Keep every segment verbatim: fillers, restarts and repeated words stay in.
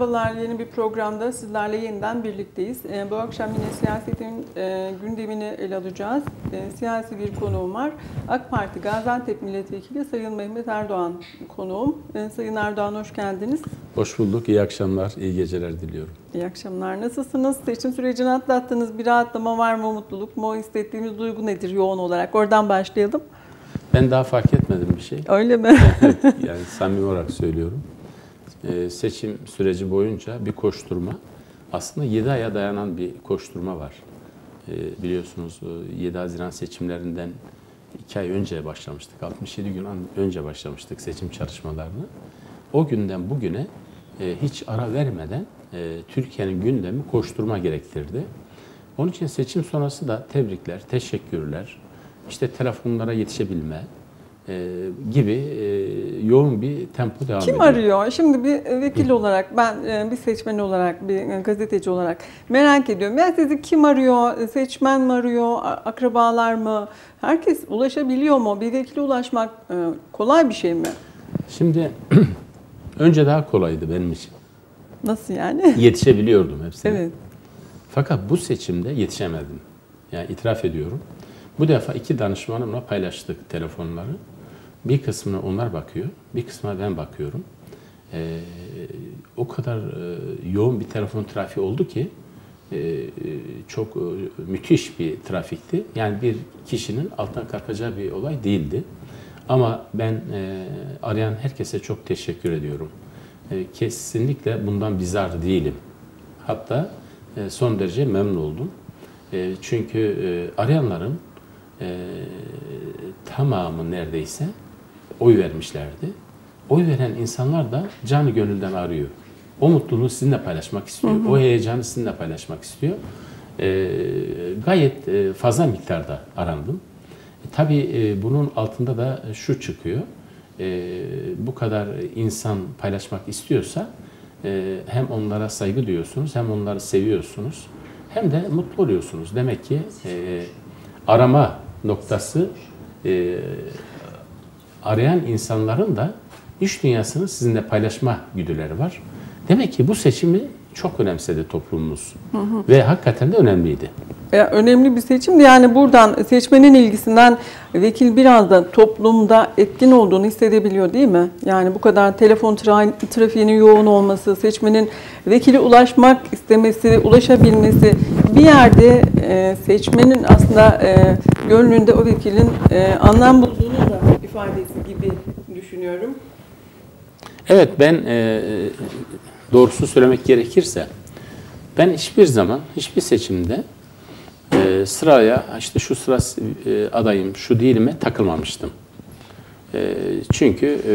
Merhabalar, yeni bir programda sizlerle yeniden birlikteyiz. E, bu akşam yine siyasetin e, gündemini ele alacağız. E, siyasi bir konuğum var. AK Parti Gaziantep Milletvekili Sayın Mehmet Erdoğan konuğum. E, Sayın Erdoğan hoş geldiniz. Hoş bulduk, iyi akşamlar, iyi geceler diliyorum. İyi akşamlar. Nasılsınız? Seçim sürecini atlattınız. Bir rahatlama var mı, mutluluk mu? Hissettiğimiz duygu nedir yoğun olarak? Oradan başlayalım. Ben daha fark etmedim bir şey. Öyle mi? Evet, yani samimi olarak söylüyorum. Ee, seçim süreci boyunca bir koşturma, aslında yedi aya dayanan bir koşturma var. Ee, biliyorsunuz yedi Haziran seçimlerinden iki ay önce başlamıştık, altmış yedi gün önce başlamıştık seçim çalışmalarını. O günden bugüne e, hiç ara vermeden e, Türkiye'nin gündemi koşturma gerektirdi. Onun için seçim sonrası da tebrikler, teşekkürler, işte telefonlara yetişebilme e, gibi e, yoğun bir tempo devam Kim ediyor. Kim arıyor? Şimdi bir vekil olarak, ben bir seçmen olarak, bir gazeteci olarak merak ediyorum. Ya sizi kim arıyor? Seçmen mi arıyor? Akrabalar mı? Herkes ulaşabiliyor mu? Bir vekile ulaşmak kolay bir şey mi? Şimdi önce daha kolaydı benim için. Nasıl yani? Yetişebiliyordum hepsine. Evet. Fakat bu seçimde yetişemedim. Yani itiraf ediyorum. Bu defa iki danışmanımla paylaştık telefonları. Bir kısmına onlar bakıyor, bir kısmına ben bakıyorum. Ee, o kadar e, yoğun bir telefon trafiği oldu ki e, çok e, müthiş bir trafikti. Yani bir kişinin alttan kalkacağı bir olay değildi. Ama ben e, arayan herkese çok teşekkür ediyorum. E, kesinlikle bundan bizar değilim. Hatta e, son derece memnun oldum. E, çünkü e, arayanların e, tamamı neredeyse oy vermişlerdi. Oy veren insanlar da canı gönülden arıyor. O mutluluğu sizinle paylaşmak istiyor. Hı hı. O heyecanı sizinle paylaşmak istiyor. E, gayet e, fazla miktarda arandım. E, tabii e, bunun altında da şu çıkıyor. E, bu kadar insan paylaşmak istiyorsa e, hem onlara saygı duyuyorsunuz, hem onları seviyorsunuz, hem de mutlu oluyorsunuz. Demek ki e, arama noktası e, arayan insanların da iş dünyasını sizinle paylaşma güdüleri var. Demek ki bu seçimi çok önemsedi toplumumuz. Hı hı. Ve hakikaten de önemliydi. Ya, önemli bir seçimdi. Yani buradan seçmenin ilgisinden vekil biraz da toplumda etkin olduğunu hissedebiliyor değil mi? Yani bu kadar telefon tra trafiğinin yoğun olması, seçmenin vekile ulaşmak istemesi, ulaşabilmesi, bir yerde e, seçmenin aslında e, gönlünde o vekilin e, anlam bulduğunu da ifadesi gibi düşünüyorum. Evet, ben e, doğrusu söylemek gerekirse ben hiçbir zaman, hiçbir seçimde e, sıraya, işte şu sıra e, adayım, şu değilime takılmamıştım. E, çünkü e,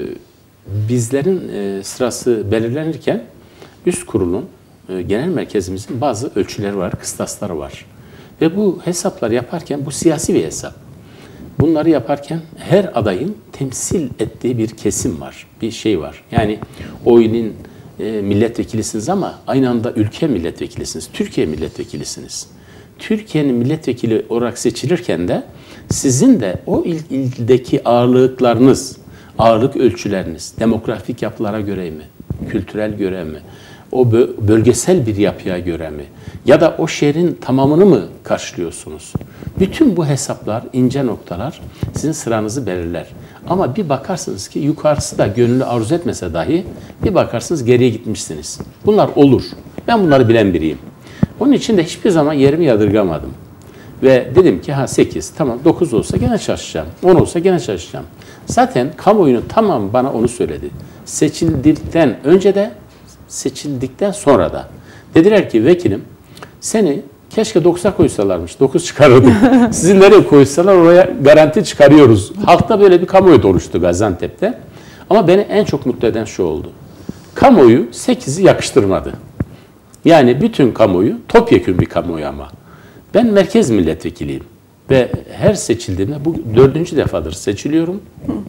bizlerin e, sırası belirlenirken üst kurulun, e, genel merkezimizin bazı ölçüleri var, kıstasları var. Ve bu hesaplar yaparken, bu siyasi bir hesap. Bunları yaparken her adayın temsil ettiği bir kesim var, bir şey var. Yani o ilin e, milletvekilisiniz ama aynı anda ülke milletvekilisiniz, Türkiye milletvekilisiniz. Türkiye'nin milletvekili olarak seçilirken de sizin de o il, ildeki ağırlıklarınız, ağırlık ölçüleriniz, demografik yapılara göre mi, kültürel göre mi, o bölgesel bir yapıya göre mi, ya da o şehrin tamamını mı karşılıyorsunuz? Bütün bu hesaplar, ince noktalar sizin sıranızı belirler. Ama bir bakarsınız ki yukarısı da gönlü arzu etmese dahi bir bakarsınız geriye gitmişsiniz. Bunlar olur. Ben bunları bilen biriyim. Onun için de hiçbir zaman yerimi yadırgamadım. Ve dedim ki ha sekiz, tamam dokuz olsa gene çalışacağım. on olsa gene çalışacağım. Zaten kamuoyunun tamamı bana onu söyledi. Seçildikten önce de, seçildikten sonra da. Dediler ki vekilim, seni keşke dokuza koysalarmış, dokuz çıkarırdık. Sizi nereye koysalar oraya garanti çıkarıyoruz. Halkta böyle bir kamuoyu da oluştu Gaziantep'te. Ama beni en çok mutlu eden şu oldu. Kamuoyu sekizi yakıştırmadı. Yani bütün kamuoyu, topyekün bir kamuoyu ama. Ben merkez milletvekiliyim. Ve her seçildiğimde, bu dördüncü defadır seçiliyorum. Hı hı.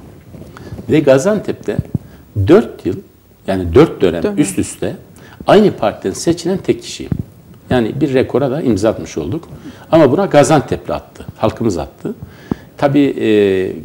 Ve Gaziantep'te dört yıl, yani dört dönem, dönem üst üste aynı partiden seçilen tek kişiyim. Yani bir rekora da imza atmış olduk. Ama buna Gaziantep'li attı, halkımız attı. Tabii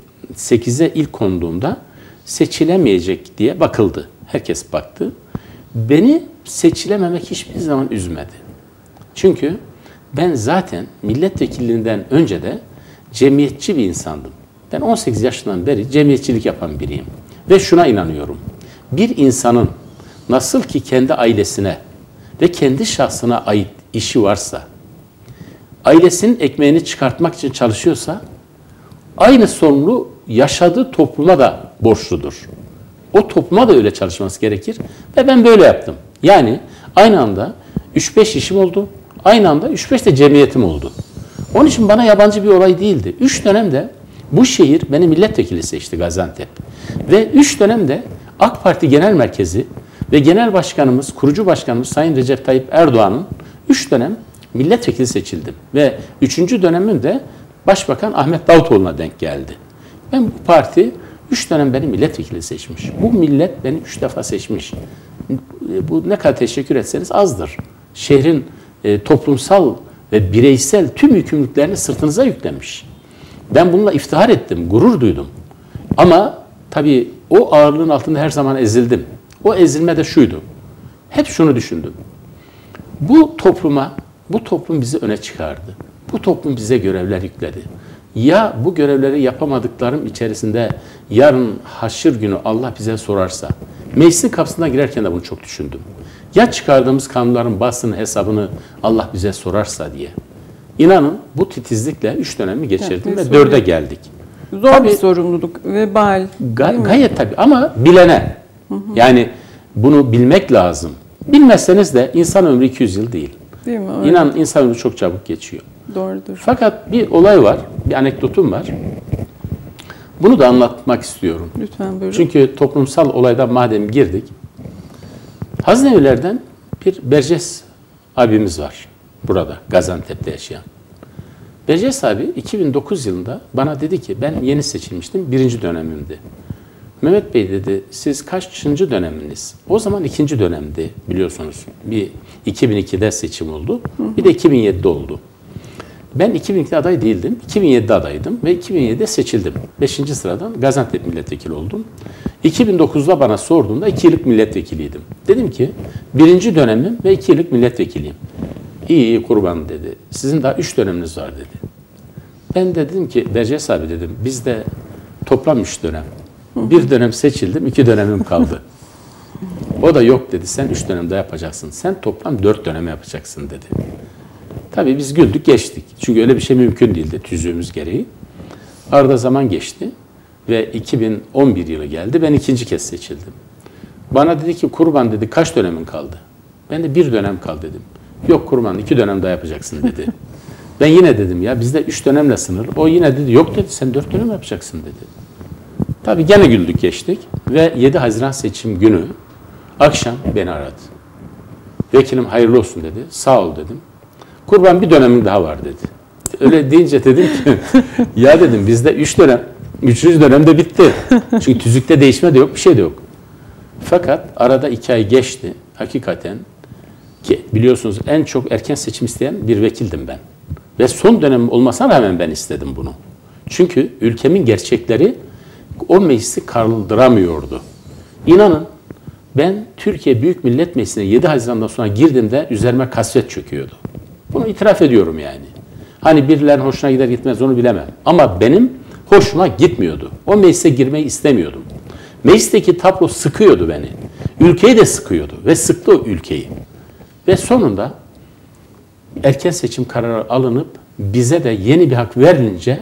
sekize ilk konduğumda seçilemeyecek diye bakıldı. Herkes baktı. beni seçilememek hiçbir zaman üzmedi. Çünkü ben zaten milletvekilliğinden önce de cemiyetçi bir insandım. Ben on sekiz yaşından beri cemiyetçilik yapan biriyim. Ve şuna inanıyorum. Bir insanın nasıl ki kendi ailesine ve kendi şahsına ait işi varsa, ailesinin ekmeğini çıkartmak için çalışıyorsa, aynı sorumluluğu yaşadığı topluma da borçludur. O topluma da öyle çalışması gerekir ve ben böyle yaptım. Yani aynı anda üç beş işim oldu, aynı anda üç beş de cemiyetim oldu. Onun için bana yabancı bir olay değildi. üç dönemde bu şehir beni milletvekili seçti, Gaziantep. Ve üç dönemde AK Parti Genel Merkezi ve Genel Başkanımız, kurucu başkanımız Sayın Recep Tayyip Erdoğan'ın üç dönem milletvekili seçildim. Ve üçüncü dönemim de Başbakan Ahmet Davutoğlu'na denk geldi. Ben bu parti üç dönem beni milletvekili seçmiş. Bu millet beni üç defa seçmiş. Bu ne kadar teşekkür etseniz azdır. Şehrin e, toplumsal ve bireysel tüm yükümlülüklerini sırtınıza yüklemiş. Ben bununla iftihar ettim, gurur duydum. Ama tabii o ağırlığın altında her zaman ezildim. O ezilme de şuydu. Hep şunu düşündüm. Bu topluma, bu toplum bizi öne çıkardı. Bu toplum bize görevler yükledi. Ya bu görevleri yapamadıklarım içerisinde yarın haşır günü Allah bize sorarsa, meclisin kapısına girerken de bunu çok düşündüm. Ya çıkardığımız kanunların bazısının hesabını Allah bize sorarsa diye. İnanın bu titizlikle üç dönemi geçirdim evet, ve dörde geldik. Zor tabii, bir sorumluluk, vebal. Ga gayet tabii ama bilene. Hı hı. Yani bunu bilmek lazım. Bilmezseniz de insan ömrü iki yüz yıl değil. Değil mi? Öyle. İnan insan ömrü çok çabuk geçiyor. Doğrudur. Fakat bir olay var, bir anekdotum var. Bunu da anlatmak istiyorum. Lütfen buyurun. Çünkü toplumsal olaydan madem girdik, Haznevilerden bir Berces abimiz var burada, Gaziantep'te yaşayan. Berces abi iki bin dokuz yılında bana dedi ki, ben yeni seçilmiştim, birinci dönemimdi. Mehmet Bey dedi, siz kaçıncı döneminiz? O zaman ikinci dönemdi biliyorsunuz. Bir iki bin ikide seçim oldu, bir de iki bin yedide oldu. Ben iki bin ikide aday değildim, iki bin yedide adaydım ve iki bin yedide seçildim. beşinci sıradan Gaziantep milletvekili oldum. iki bin dokuzda bana sorduğunda iki yıllık milletvekiliydim. Dedim ki, birinci dönemim ve iki yıllık milletvekiliyim. İyi iyi kurban dedi. Sizin daha üç döneminiz var dedi. Ben de dedim ki, Berces abi dedim, bizde toplam üç dönem. Bir dönem seçildim, iki dönemim kaldı. O da yok dedi, sen üç dönemde yapacaksın. Sen toplam dört dönem yapacaksın dedi. Tabii biz güldük geçtik. Çünkü öyle bir şey mümkün değildi tüzüğümüz gereği. Arada zaman geçti ve iki bin on bir yılı geldi. Ben ikinci kez seçildim. Bana dedi ki kurban dedi kaç dönemin kaldı? Ben de bir dönem kaldı dedim. Yok kurban iki dönem daha yapacaksın dedi. Ben yine dedim ya bizde üç dönemle sınır. O yine dedi yok dedi sen dört dönem yapacaksın dedi. Tabii gene güldük geçtik ve yedi Haziran seçim günü akşam beni aradı. Vekilim hayırlı olsun dedi. Sağ ol dedim. Kurban bir dönemin daha var dedi. Öyle deyince dedim ki ya dedim bizde üç dönem, üçüncü dönemde bitti. Çünkü tüzükte değişme de yok, bir şey de yok. Fakat arada iki ay geçti. Hakikaten ki biliyorsunuz en çok erken seçim isteyen bir vekildim ben. Ve son dönem olmasına rağmen ben istedim bunu. Çünkü ülkemin gerçekleri o meclisi kaldıramıyordu. İnanın ben Türkiye Büyük Millet Meclisi'ne yedi Haziran'dan sonra girdiğimde üzerime kasvet çöküyordu. Bunu itiraf ediyorum yani. Hani birilerinin hoşuna gider gitmez onu bilemem. Ama benim hoşuma gitmiyordu. O meclise girmeyi istemiyordum. Meclisteki tablo sıkıyordu beni. Ülkeyi de sıkıyordu ve sıktı o ülkeyi. Ve sonunda erken seçim kararı alınıp bize de yeni bir hak verilince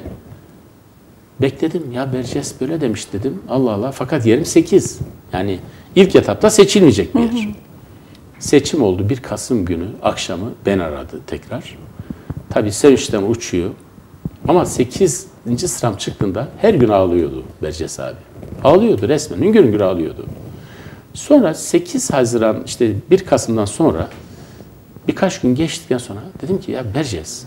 bekledim. Ya Berces böyle demiş dedim. Allah Allah. Fakat yerim sekiz. Yani ilk etapta seçilmeyecek bir yer. Hı hı. Seçim oldu. bir Kasım günü akşamı ben aradı tekrar. Tabii sevinçten uçuyor. Ama sekizinci sıram çıktığında her gün ağlıyordu Berces abi. Ağlıyordu resmen. Hüngür hüngür ağlıyordu. Sonra sekiz Haziran işte bir Kasım'dan sonra birkaç gün geçtikten sonra dedim ki ya Berces,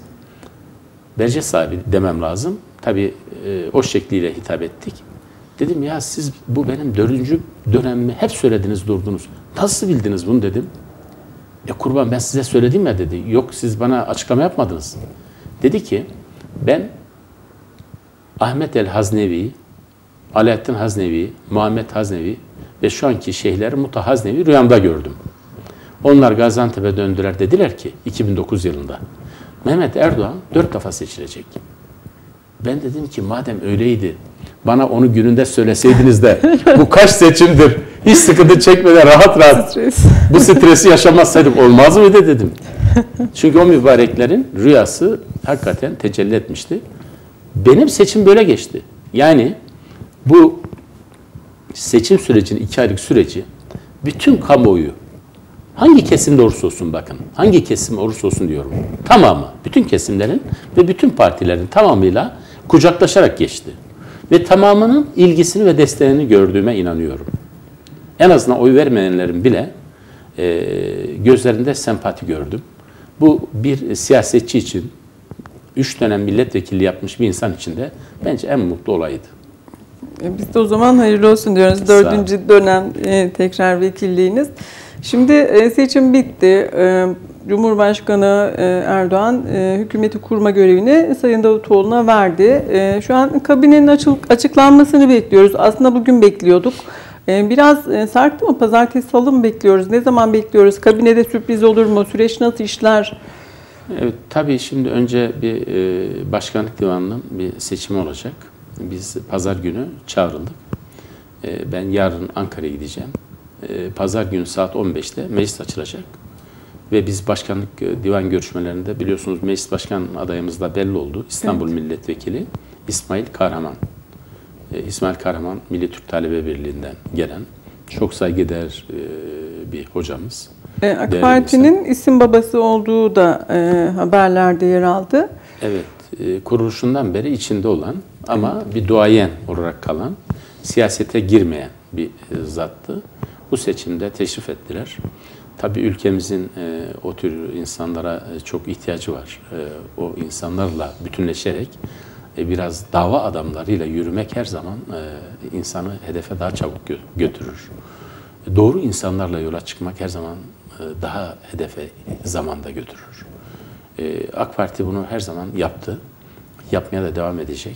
Berces abi demem lazım. Tabii e, o şekliyle hitap ettik. Dedim ya siz bu benim dördüncü dönemimi hep söylediniz durdunuz. Nasıl bildiniz bunu dedim. Ya kurban ben size söyledim ya dedi. Yok siz bana açıklama yapmadınız. Dedi ki ben Ahmet el Haznevi, Alaaddin Haznevi, Muhammed Haznevi ve şu anki şeyhleri Muta Haznevi rüyamda gördüm. Onlar Gaziantep'e döndüler, dediler ki iki bin dokuz yılında Mehmet Erdoğan dört defa seçilecek. Ben dedim ki madem öyleydi bana onu gününde söyleseydiniz de bu kaç seçimdir hiç sıkıntı çekmeden rahat rahat Stres. bu stresi yaşamazsaydık olmaz mıydı dedim. Çünkü o mübareklerin rüyası hakikaten tecelli etmişti. Benim seçim böyle geçti. Yani bu seçim sürecinin iki aylık süreci bütün kamuoyu hangi kesimde olursa olsun bakın hangi kesim olursa olsun diyorum tamamı bütün kesimlerin ve bütün partilerin tamamıyla kucaklaşarak geçti. Ve tamamının ilgisini ve desteğini gördüğüme inanıyorum. En azından oy vermeyenlerin bile e, gözlerinde sempati gördüm. Bu bir siyasetçi için, üç dönem milletvekili yapmış bir insan için de bence en mutlu olaydı. Biz de o zaman hayırlı olsun diyoruz. Dördüncü dönem e, tekrar vekilliğiniz. Şimdi e, seçim bitti. E, Cumhurbaşkanı Erdoğan hükümeti kurma görevini Sayın Davutoğlu'na verdi. Şu an kabinenin açıklanmasını bekliyoruz. Aslında bugün bekliyorduk. Biraz sarktı mı? Pazartesi, salı mı bekliyoruz? Ne zaman bekliyoruz? Kabinede sürpriz olur mu? Süreç nasıl işler? Evet, tabii şimdi önce bir başkanlık divanının bir seçimi olacak. Biz pazar günü çağrıldık. Ben yarın Ankara'ya gideceğim. Pazar günü saat on beşte meclis açılacak. Ve biz başkanlık divan görüşmelerinde biliyorsunuz meclis başkan adayımız da belli oldu. İstanbul evet. Milletvekili İsmail Kahraman. Ee, İsmail Kahraman Milli Türk Talebe Birliği'nden gelen çok saygıdeğer e, bir hocamız. E, AK Parti'nin isim babası olduğu da e, haberlerde yer aldı. Evet, e, kuruluşundan beri içinde olan ama evet. bir duayen olarak kalan, siyasete girmeyen bir e, zattı. Bu seçimde teşrif ettiler. Tabii ülkemizin e, o tür insanlara e, çok ihtiyacı var. E, o insanlarla bütünleşerek e, biraz dava adamlarıyla yürümek her zaman e, insanı hedefe daha çabuk gö götürür. E, doğru insanlarla yola çıkmak her zaman e, daha hedefe zamanda götürür. E, AK Parti bunu her zaman yaptı. Yapmaya da devam edecek.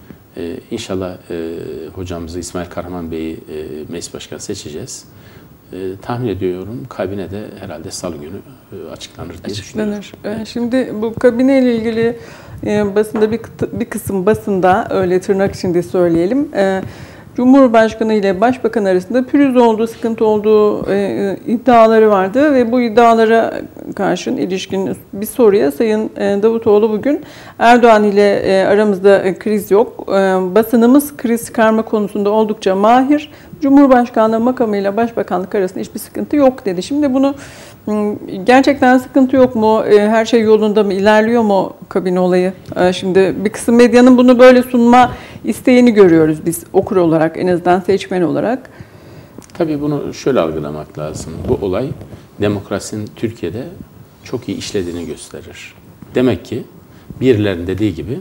E, İnşallah e, hocamızı İsmail Kahraman Bey'i e, meclis başkanı seçeceğiz. E, tahmin ediyorum kabinede herhalde salı günü e, açıklanır diye Açıklanır. düşünüyorum. E, şimdi bu kabineyle ilgili e, basında bir, bir kısım basında öyle tırnak içinde söyleyelim. E, Cumhurbaşkanı ile Başbakan arasında pürüz olduğu, sıkıntı olduğu e, iddiaları vardı ve bu iddialara karşın ilişkin bir soruya Sayın e, Davutoğlu bugün Erdoğan ile e, aramızda e, kriz yok. E, basınımız kriz çıkarma konusunda oldukça mahir. Cumhurbaşkanlığı makamıyla Başbakanlık arasında hiçbir sıkıntı yok dedi. Şimdi bunu gerçekten sıkıntı yok mu? Her şey yolunda mı? İlerliyor mu kabine olayı? Şimdi bir kısım medyanın bunu böyle sunma isteğini görüyoruz biz okur olarak, en azından seçmen olarak. Tabii bunu şöyle algılamak lazım. Bu olay demokrasinin Türkiye'de çok iyi işlediğini gösterir. Demek ki birilerinin dediği gibi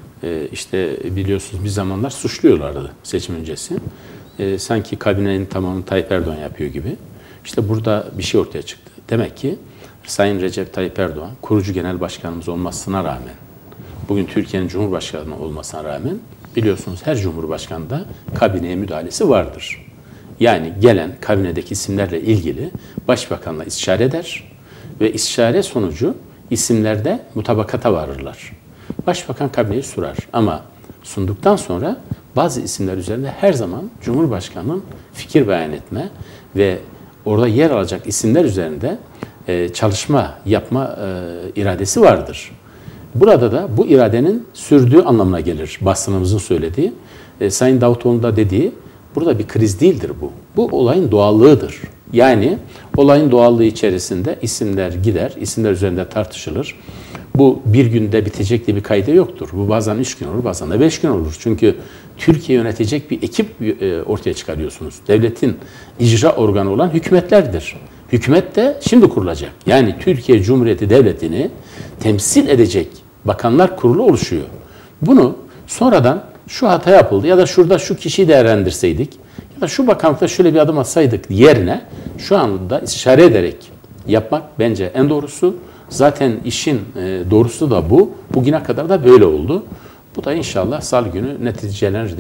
işte biliyorsunuz bir zamanlar suçluyorlardı seçim öncesi. E, sanki kabinenin tamamını Tayyip Erdoğan yapıyor gibi. İşte burada bir şey ortaya çıktı. Demek ki Sayın Recep Tayyip Erdoğan, kurucu genel başkanımız olmasına rağmen, bugün Türkiye'nin Cumhurbaşkanı olmasına rağmen biliyorsunuz her Cumhurbaşkanı'nda kabineye müdahalesi vardır. Yani gelen kabinedeki isimlerle ilgili Başbakan'la istişare eder ve istişare sonucu isimlerde mutabakata varırlar. Başbakan kabineyi sunar ama sunduktan sonra bazı isimler üzerinde her zaman Cumhurbaşkanı'nın fikir beyan etme ve orada yer alacak isimler üzerinde e, çalışma yapma e, iradesi vardır. Burada da bu iradenin sürdüğü anlamına gelir basınımızın söylediği. E, Sayın Davutoğlu'nun da dediği burada bir kriz değildir bu. Bu olayın doğallığıdır. Yani olayın doğallığı içerisinde isimler gider, isimler üzerinde tartışılır. Bu bir günde bitecek diye bir kaide yoktur. Bu bazen üç gün olur, bazen de beş gün olur. Çünkü Türkiye yönetecek bir ekip ortaya çıkarıyorsunuz. Devletin icra organı olan hükümetlerdir. Hükümet de şimdi kurulacak. Yani Türkiye Cumhuriyeti Devleti'ni temsil edecek bakanlar kurulu oluşuyor. Bunu sonradan şu hata yapıldı ya da şurada şu kişiyi değerlendirseydik ya da şu bakanlıkta şöyle bir adım atsaydık yerine şu anda istişare ederek yapmak bence en doğrusu. Zaten işin doğrusu da bu. Bugüne kadar da böyle oldu. Bu da inşallah salı günü neticelenir diye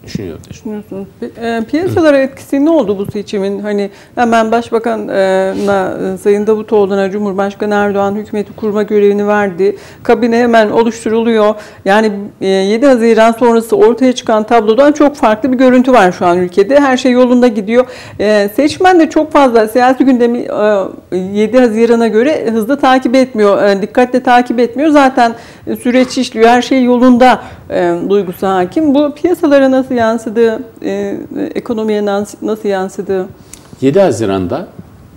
düşünüyorum. Düşünüyorsunuz. E, piyasalara etkisi ne oldu bu seçimin? Hani hemen Başbakan'a, Sayın Davutoğlu'na Cumhurbaşkanı Erdoğan hükümeti kurma görevini verdi. Kabine hemen oluşturuluyor. Yani yedi Haziran sonrası ortaya çıkan tablodan çok farklı bir görüntü var şu an ülkede. Her şey yolunda gidiyor. E, seçmen de çok fazla siyasi gündemi e, yedi Haziran'a göre hızlı takip etmiyor. E, dikkatle takip etmiyor. Zaten süreç işliyor. Her şey yolunda e, duygusu hakim. Bu piyasalara nasıl yansıdı? E, ekonomiye nasıl yansıdı? yedi Haziran'da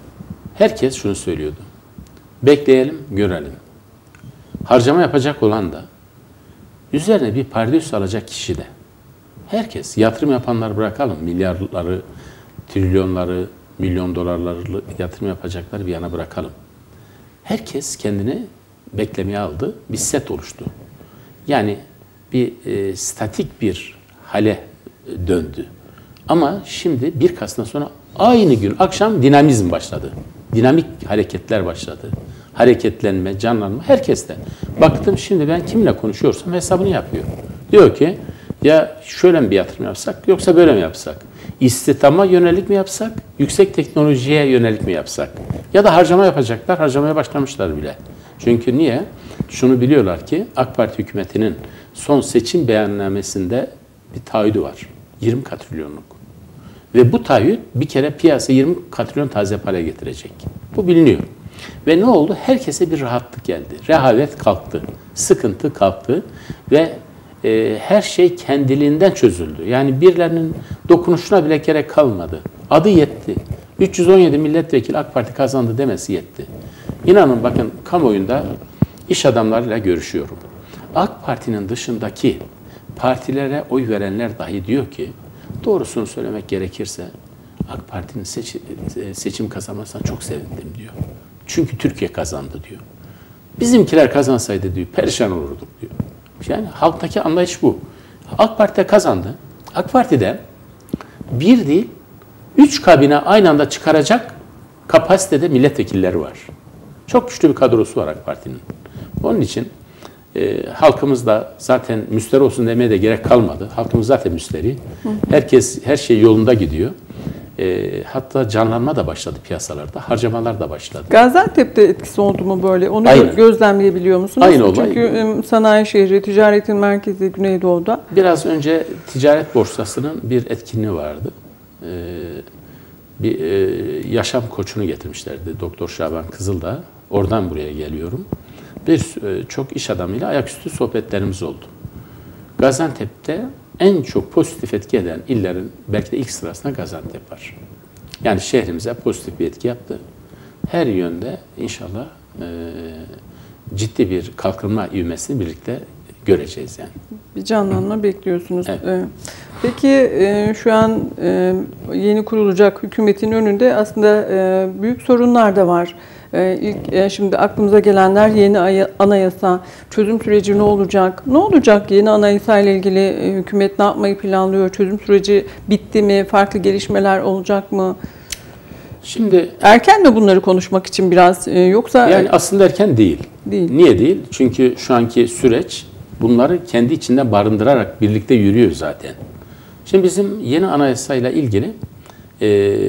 herkes şunu söylüyordu. Bekleyelim, görelim. Harcama yapacak olan da, üzerine bir pardösü alacak kişi de, herkes, yatırım yapanları bırakalım, milyarları, trilyonları, milyon dolarları yatırım yapacakları bir yana bırakalım. Herkes kendini beklemeye aldı, bir set oluştu. Yani bir e, statik bir hale döndü. Ama şimdi bir Kasım'dan sonra aynı gün akşam dinamizm başladı. Dinamik hareketler başladı. Hareketlenme, canlanma herkeste. Baktım şimdi ben kimle konuşuyorsam hesabını yapıyor. Diyor ki ya şöyle mi bir yatırım yapsak yoksa böyle mi yapsak? İstihdama yönelik mi yapsak? Yüksek teknolojiye yönelik mi yapsak? Ya da harcama yapacaklar, harcamaya başlamışlar bile. Çünkü niye? Şunu biliyorlar ki AK Parti hükümetinin son seçim beyannamesinde bir taahhüdü var. yirmi katrilyonluk. Ve bu taahhüt bir kere piyasa yirmi katrilyon taze para getirecek. Bu biliniyor. Ve ne oldu? Herkese bir rahatlık geldi. Rehavet kalktı. Sıkıntı kalktı. Ve e, her şey kendiliğinden çözüldü. Yani birilerinin dokunuşuna bile gerek kalmadı. Adı yetti. üç yüz on yedi milletvekili AK Parti kazandı demesi yetti. İnanın bakın kamuoyunda iş adamlarıyla görüşüyorum. AK Parti'nin dışındaki partilere oy verenler dahi diyor ki, doğrusunu söylemek gerekirse AK Parti'nin seç, seçim kazanmasına çok sevindim diyor. Çünkü Türkiye kazandı diyor. Bizimkiler kazansaydı diyor, perişan olurduk diyor. Yani halktaki anlayış bu. AK Parti kazandı. AK Parti'de bir değil, üç kabine aynı anda çıkaracak kapasitede milletvekilleri var. Çok güçlü bir kadrosu var AK Parti'nin. Onun için e, halkımız da zaten müsteri olsun demeye de gerek kalmadı. Halkımız zaten müsteri. Herkes, her şey yolunda gidiyor. E, hatta canlanma da başladı piyasalarda. Harcamalar da başladı. Gaziantep'te etkisi oldu mu böyle? Onu Aynen. gözlemleyebiliyor musunuz? Aynı olay. Çünkü sanayi şehri, ticaretin merkezi Güneydoğu'da. Biraz önce ticaret borsasının bir etkinliği vardı. E, bir e, yaşam koçunu getirmişlerdi. Doktor Şaban Kızıldağ. Oradan buraya geliyorum. Bir e, çok iş adamıyla ayaküstü sohbetlerimiz oldu. Gaziantep'te en çok pozitif etki eden illerin belki de ilk sırasında Gaziantep var. Yani şehrimize pozitif bir etki yaptı. Her yönde inşallah e, ciddi bir kalkınma ivmesini birlikte göreceğiz yani. Bir canlanma Hı. bekliyorsunuz. Evet. Peki şu an yeni kurulacak hükümetin önünde aslında büyük sorunlar da var. İlk şimdi aklımıza gelenler yeni anayasa, çözüm süreci ne olacak? Ne olacak yeni anayasa ile ilgili hükümet ne yapmayı planlıyor? Çözüm süreci bitti mi? Farklı gelişmeler olacak mı? Şimdi erken mi bunları konuşmak için biraz yoksa? Yani aslında erken değil. Değil. Niye değil? Çünkü şu anki süreç bunları kendi içinde barındırarak birlikte yürüyor zaten. Şimdi bizim yeni anayasayla ilgili e,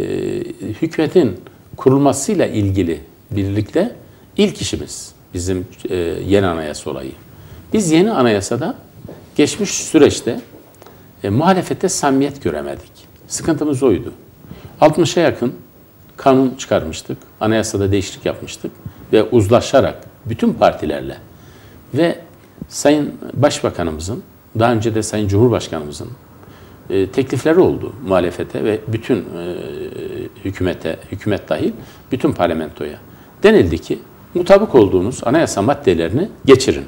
hükümetin kurulmasıyla ilgili birlikte ilk işimiz bizim e, yeni anayasa olayı. Biz yeni anayasada geçmiş süreçte e, muhalefette samimiyet göremedik. Sıkıntımız oydu. altmışa yakın kanun çıkarmıştık. Anayasada değişiklik yapmıştık ve uzlaşarak bütün partilerle ve Sayın Başbakanımızın, daha önce de Sayın Cumhurbaşkanımızın e, teklifleri oldu muhalefete ve bütün e, hükümete, hükümet dahil bütün parlamentoya. Denildi ki mutabık olduğunuz anayasa maddelerini geçirin.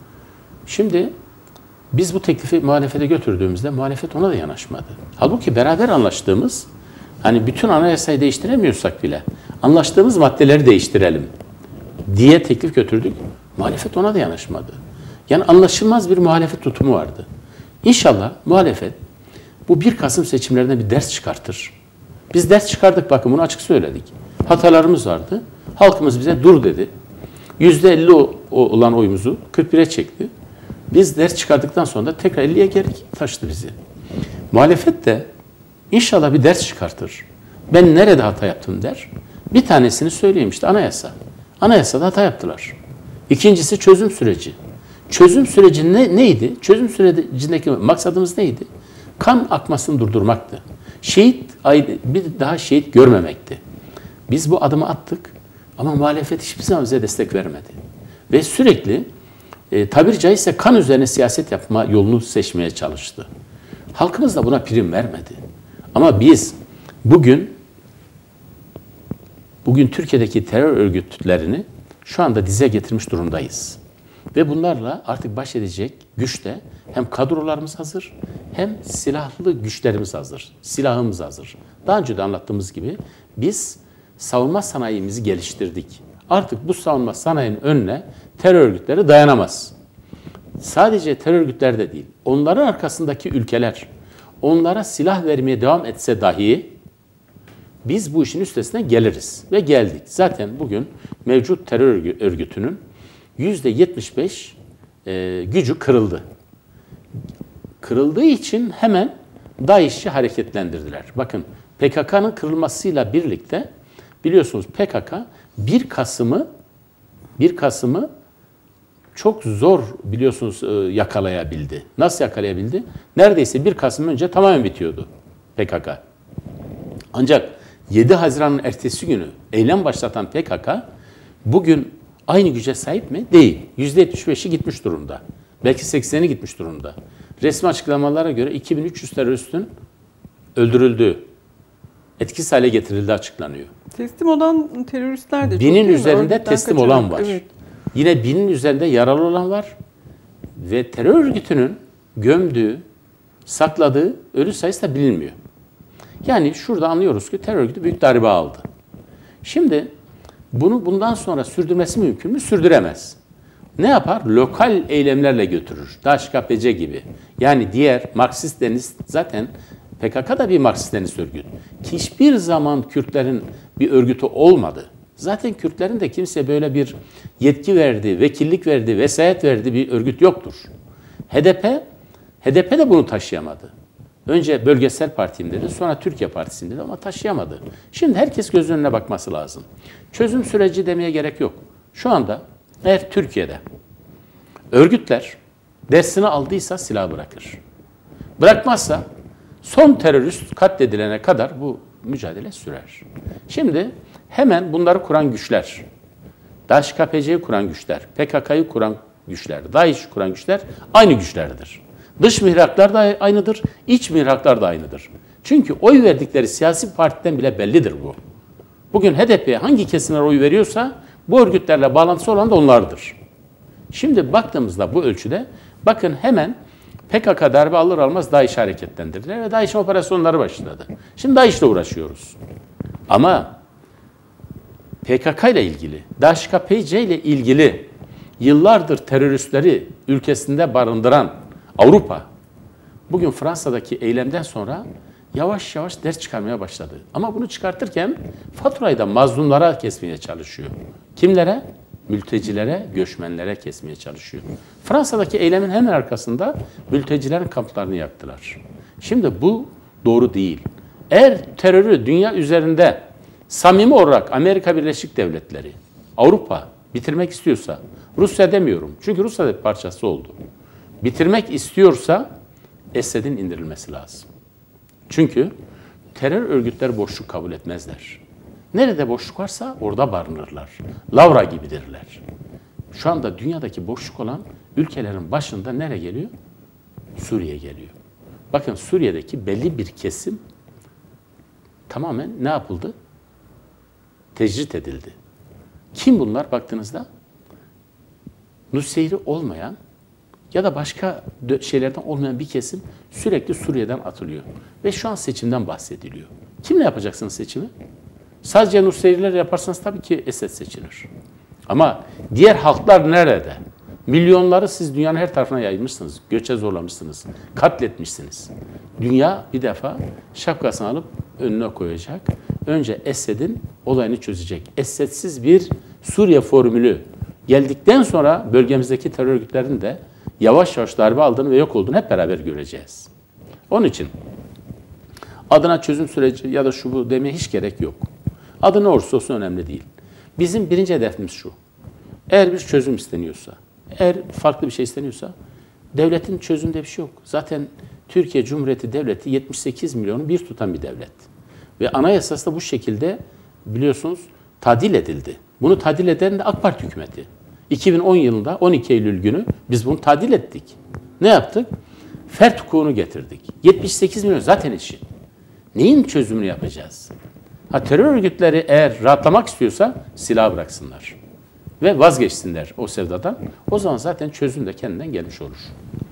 Şimdi biz bu teklifi muhalefete götürdüğümüzde muhalefet ona da yanaşmadı. Halbuki beraber anlaştığımız, hani bütün anayasayı değiştiremiyorsak bile anlaştığımız maddeleri değiştirelim diye teklif götürdük. Muhalefet ona da yanaşmadı. Yani anlaşılmaz bir muhalefet tutumu vardı. İnşallah muhalefet bu bir Kasım seçimlerinden bir ders çıkartır. Biz ders çıkardık, bakın bunu açık söyledik. Hatalarımız vardı. Halkımız bize dur dedi. yüzde elli olan oyumuzu kırk bire çekti. Biz ders çıkardıktan sonra da tekrar elliye geri taşıdı bizi. Muhalefet de inşallah bir ders çıkartır. Ben nerede hata yaptım der. Bir tanesini söyleyeyim, işte anayasa. Anayasada hata yaptılar. İkincisi çözüm süreci. Çözüm süreci ne, neydi? Çözüm sürecindeki maksadımız neydi? Kan akmasını durdurmaktı. Şehit, bir daha şehit görmemekti. Biz bu adımı attık ama muhalefet hiçbir zaman bize destek vermedi. Ve sürekli e, tabiri caizse kan üzerine siyaset yapma yolunu seçmeye çalıştı. Halkımız da buna prim vermedi. Ama biz bugün bugün Türkiye'deki terör örgütlerini şu anda dize getirmiş durumdayız. Ve bunlarla artık baş edecek güçte hem kadrolarımız hazır hem silahlı güçlerimiz hazır. Silahımız hazır. Daha önce de anlattığımız gibi biz savunma sanayimizi geliştirdik. Artık bu savunma sanayinin önüne terör örgütleri dayanamaz. Sadece terör örgütleri de değil, onların arkasındaki ülkeler onlara silah vermeye devam etse dahi biz bu işin üstesinden geliriz ve geldik. Zaten bugün mevcut terör örgütünün yüzde yetmiş beş e, gücü kırıldı. Kırıldığı için hemen DAEŞ'i hareketlendirdiler. Bakın P K K'nın kırılmasıyla birlikte biliyorsunuz P K K bir Kasım'ı bir Kasım'ı çok zor biliyorsunuz yakalayabildi. Nasıl yakalayabildi? Neredeyse bir Kasım önce tamamen bitiyordu P K K. Ancak yedi Haziran'ın ertesi günü eylem başlatan P K K bugün aynı güce sahip mi? Değil. yüzde yetmiş beşi gitmiş durumda. Belki sekseni gitmiş durumda. Resmi açıklamalara göre iki bin üç yüz teröristin öldürüldüğü, etkisiz hale getirildiği açıklanıyor. Teslim olan teröristler de binin çok üzerinde teslim kaçırıldı. olan var. Evet. Yine binin üzerinde yaralı olan var. Ve terör örgütünün gömdüğü, sakladığı ölü sayısı da bilinmiyor. Yani şurada anlıyoruz ki terör örgütü büyük darbe aldı. Şimdi bunu bundan sonra sürdürmesi mümkün mü? Sürdüremez. Ne yapar? Lokal eylemlerle götürür. DAEŞ K P C gibi. Yani diğer Marksist-Leninist zaten P K K da bir Marksist-Leninist örgüt. Hiçbir zaman Kürtlerin bir örgütü olmadı. Zaten Kürtlerin de kimse böyle bir yetki verdiği, vekillik verdiği, vesayet verdiği bir örgüt yoktur. H D P, H D P de bunu taşıyamadı. Önce bölgesel partiyim dedi, sonra Türkiye Partisi'yim dedi ama taşıyamadı. Şimdi herkes göz önüne bakması lazım. Çözüm süreci demeye gerek yok. Şu anda eğer Türkiye'de örgütler dersini aldıysa silah bırakır. Bırakmazsa son terörist katledilene kadar bu mücadele sürer. Şimdi hemen bunları kuran güçler, DAEŞ K P C'yi kuran güçler, P K K'yı kuran güçler, DAEŞ'i kuran güçler aynı güçlerdir. Dış mihraklar da aynıdır, iç mihraklar da aynıdır. Çünkü oy verdikleri siyasi partiden bile bellidir bu. Bugün H D P'ye hangi kesimler oy veriyorsa bu örgütlerle bağlantısı olan da onlardır. Şimdi baktığımızda bu ölçüde bakın hemen P K K darbe alır almaz DAEŞ'i hareketlendirdiler ve DAEŞ'in operasyonları başladı. Şimdi DAEŞ'le uğraşıyoruz. Ama P K K ile ilgili, DAEŞ K P C ile ilgili yıllardır teröristleri ülkesinde barındıran Avrupa, bugün Fransa'daki eylemden sonra yavaş yavaş ders çıkarmaya başladı. Ama bunu çıkartırken faturayı da mazlumlara kesmeye çalışıyor. Kimlere? Mültecilere, göçmenlere kesmeye çalışıyor. Fransa'daki eylemin hemen arkasında mültecilerin kamplarını yaktılar. Şimdi bu doğru değil. Eğer terörü dünya üzerinde samimi olarak Amerika Birleşik Devletleri, Avrupa bitirmek istiyorsa, Rusya demiyorum çünkü Rusya da bir parçası oldu. Bitirmek istiyorsa Esed'in indirilmesi lazım. Çünkü terör örgütleri boşluk kabul etmezler. Nerede boşluk varsa orada barınırlar. Lavra gibidirler. Şu anda dünyadaki boşluk olan ülkelerin başında nereye geliyor? Suriye geliyor. Bakın Suriye'deki belli bir kesim tamamen ne yapıldı? Tecrit edildi. Kim bunlar baktığınızda? Nuseyri olmayan ya da başka şeylerden olmayan bir kesim sürekli Suriye'den atılıyor. Ve şu an seçimden bahsediliyor. Kimle yapacaksınız seçimi? Sadece Nusayriler yaparsanız tabii ki Esed seçilir. Ama diğer halklar nerede? Milyonları siz dünyanın her tarafına yaymışsınız, göçe zorlamışsınız, katletmişsiniz. Dünya bir defa şapkasını alıp önüne koyacak. Önce Esed'in olayını çözecek. Esed'siz bir Suriye formülü geldikten sonra bölgemizdeki terör örgütlerinin de yavaş yavaş darbe aldığını ve yok olduğunu hep beraber göreceğiz. Onun için Adına çözüm süreci ya da şu bu demeye hiç gerek yok. Adı ne olursa olsun önemli değil. Bizim birinci hedefimiz şu. Eğer bir çözüm isteniyorsa, eğer farklı bir şey isteniyorsa devletin çözümde bir şey yok. Zaten Türkiye Cumhuriyeti Devleti yetmiş sekiz milyonu bir tutan bir devlet. Ve anayasası da bu şekilde biliyorsunuz tadil edildi. Bunu tadil eden de AK Parti hükümeti. iki bin on yılında on iki Eylül günü biz bunu tadil ettik. Ne yaptık? Fert hukukunu getirdik. yetmiş sekiz milyon zaten eşit. Neyin çözümünü yapacağız? Ha, terör örgütleri eğer rahatlamak istiyorsa silah bıraksınlar. Ve vazgeçsinler o sevdadan. O zaman zaten çözüm de kendinden gelmiş olur.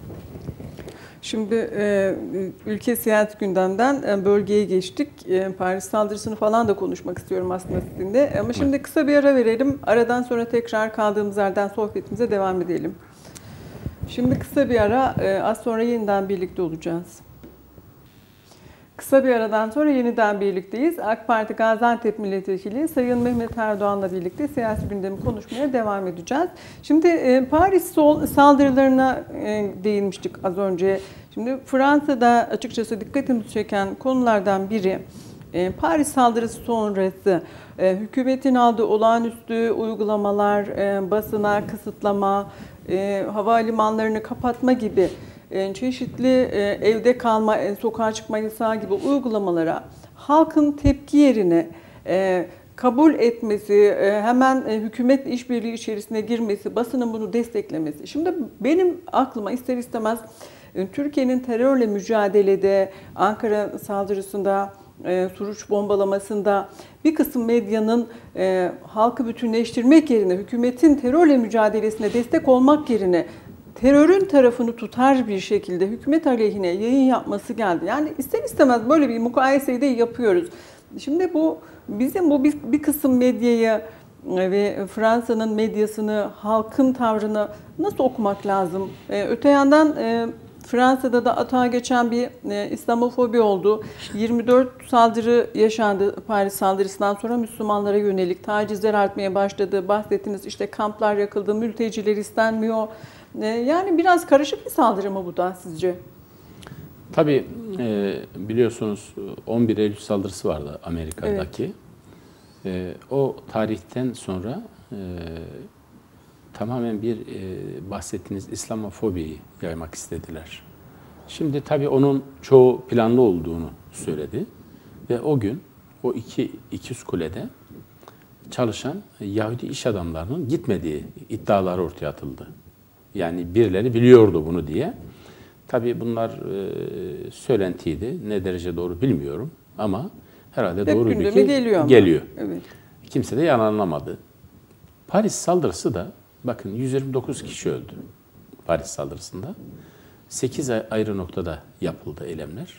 Şimdi e, ülke siyasi gündemden e, bölgeye geçtik. E, Paris saldırısını falan da konuşmak istiyorum aslında sizinle. Ama şimdi kısa bir ara verelim. Aradan sonra tekrar kaldığımız yerden sohbetimize devam edelim. Şimdi kısa bir ara, e, az sonra yeniden birlikte olacağız. Kısa bir aradan sonra yeniden birlikteyiz. AK Parti Gaziantep Milletvekili Sayın Mehmet Erdoğan'la birlikte siyasi gündemi konuşmaya devam edeceğiz. Şimdi e, Paris saldırılarına e, değinmiştik az önce. Şimdi Fransa'da açıkçası dikkatimizi çeken konulardan biri e, Paris saldırısı sonrası e, hükümetin aldığı olağanüstü uygulamalar, e, basına kısıtlama, e, havalimanlarını kapatma gibi çeşitli evde kalma, sokağa çıkma yasağı gibi uygulamalara halkın tepki yerine kabul etmesi, hemen hükümetle işbirliği içerisine girmesi, basının bunu desteklemesi. Şimdi benim aklıma ister istemez Türkiye'nin terörle mücadelede, Ankara saldırısında, Suruç bombalamasında bir kısım medyanın halkı bütünleştirmek yerine, hükümetin terörle mücadelesine destek olmak yerine terörün tarafını tutar bir şekilde hükümet aleyhine yayın yapması geldi. Yani ister istemez böyle bir mukayeseyi de yapıyoruz. Şimdi bu bizim bu bir, bir kısım medyayı ve Fransa'nın medyasını, halkın tavrını nasıl okumak lazım? Ee, öte yandan e, Fransa'da da atağa geçen bir e, İslamofobi oldu. yirmi dört saldırı yaşandı Paris saldırısından sonra Müslümanlara yönelik. Tacizler artmaya başladı. Bahsettiniz işte kamplar yakıldı, mülteciler istenmiyor. Yani biraz karışık bir saldırı mı bu da sizce? Tabii e, biliyorsunuz on bir Eylül saldırısı vardı Amerika'daki. Evet. E, o tarihten sonra e, tamamen bir e, bahsettiğiniz İslamofobiyi yaymak istediler. Şimdi tabii onun çoğu planlı olduğunu söyledi. Ve o gün o iki İkiz Kule'de çalışan Yahudi iş adamlarının gitmediği iddiaları ortaya atıldı. Yani birileri biliyordu bunu diye. Tabii bunlar e, söylentiydi. Ne derece doğru bilmiyorum ama herhalde hep doğruydu ki geliyor. geliyor. Evet. Kimse de yalanlamadı. Paris saldırısı da bakın yüz yirmi dokuz kişi öldü Paris saldırısında. sekiz ayrı noktada yapıldı eylemler.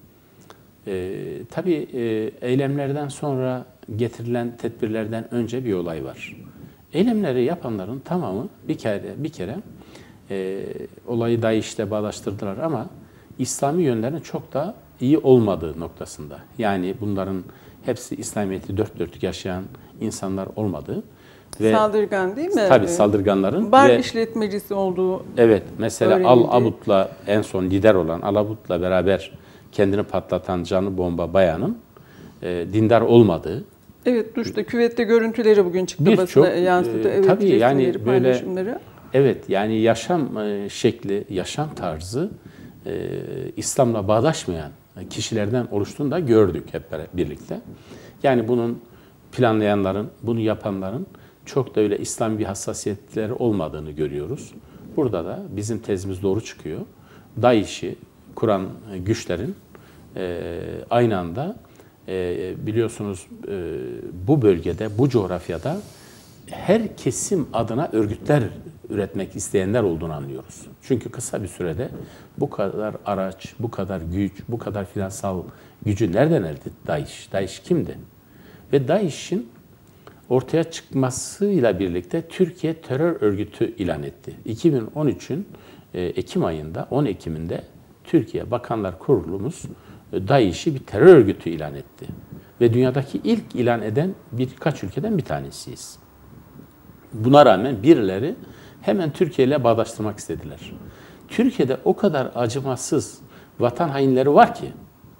E, tabii e, eylemlerden sonra getirilen tedbirlerden önce bir olay var. Eylemleri yapanların tamamı bir kere bir kere e, olayı DAEŞ'le bağdaştırdılar ama İslami yönlerinin çok da iyi olmadığı noktasında. Yani bunların hepsi İslamiyet'i dört dörtlük yaşayan insanlar olmadığı. Ve saldırgan değil mi? Tabii saldırganların. Bar ve, işletmecisi olduğu. Evet, mesela Al-Abud'la en son lider olan Al-Abud'la beraber kendini patlatan canlı bomba bayanın e, dindar olmadığı. Evet, duşta, küvette görüntüleri bugün çıktı bir basına çok, yansıdı. Evet, tabii yani böyle, evet yani yaşam e, şekli, yaşam tarzı e, İslam'la bağdaşmayan kişilerden oluştuğunu da gördük hep birlikte. Yani bunun planlayanların, bunu yapanların çok da öyle İslam bir hassasiyetleri olmadığını görüyoruz. Burada da bizim tezimiz doğru çıkıyor. DAEŞ'i kuran güçlerin e, aynı anda e, biliyorsunuz e, bu bölgede, bu coğrafyada her kesim adına örgütler üretmek isteyenler olduğunu anlıyoruz. Çünkü kısa bir sürede bu kadar araç, bu kadar güç, bu kadar finansal gücü nereden elde etti DAEŞ? DAEŞ kimdi? Ve DAEŞ'in ortaya çıkmasıyla birlikte Türkiye terör örgütü ilan etti. iki bin on üçün Ekim ayında, on Ekim'inde Türkiye Bakanlar Kurulumuz DAEŞ'i bir terör örgütü ilan etti. Ve dünyadaki ilk ilan eden birkaç ülkeden bir tanesiyiz. Buna rağmen birileri hemen Türkiye ile bağdaştırmak istediler. Türkiye'de o kadar acımasız vatan hainleri var ki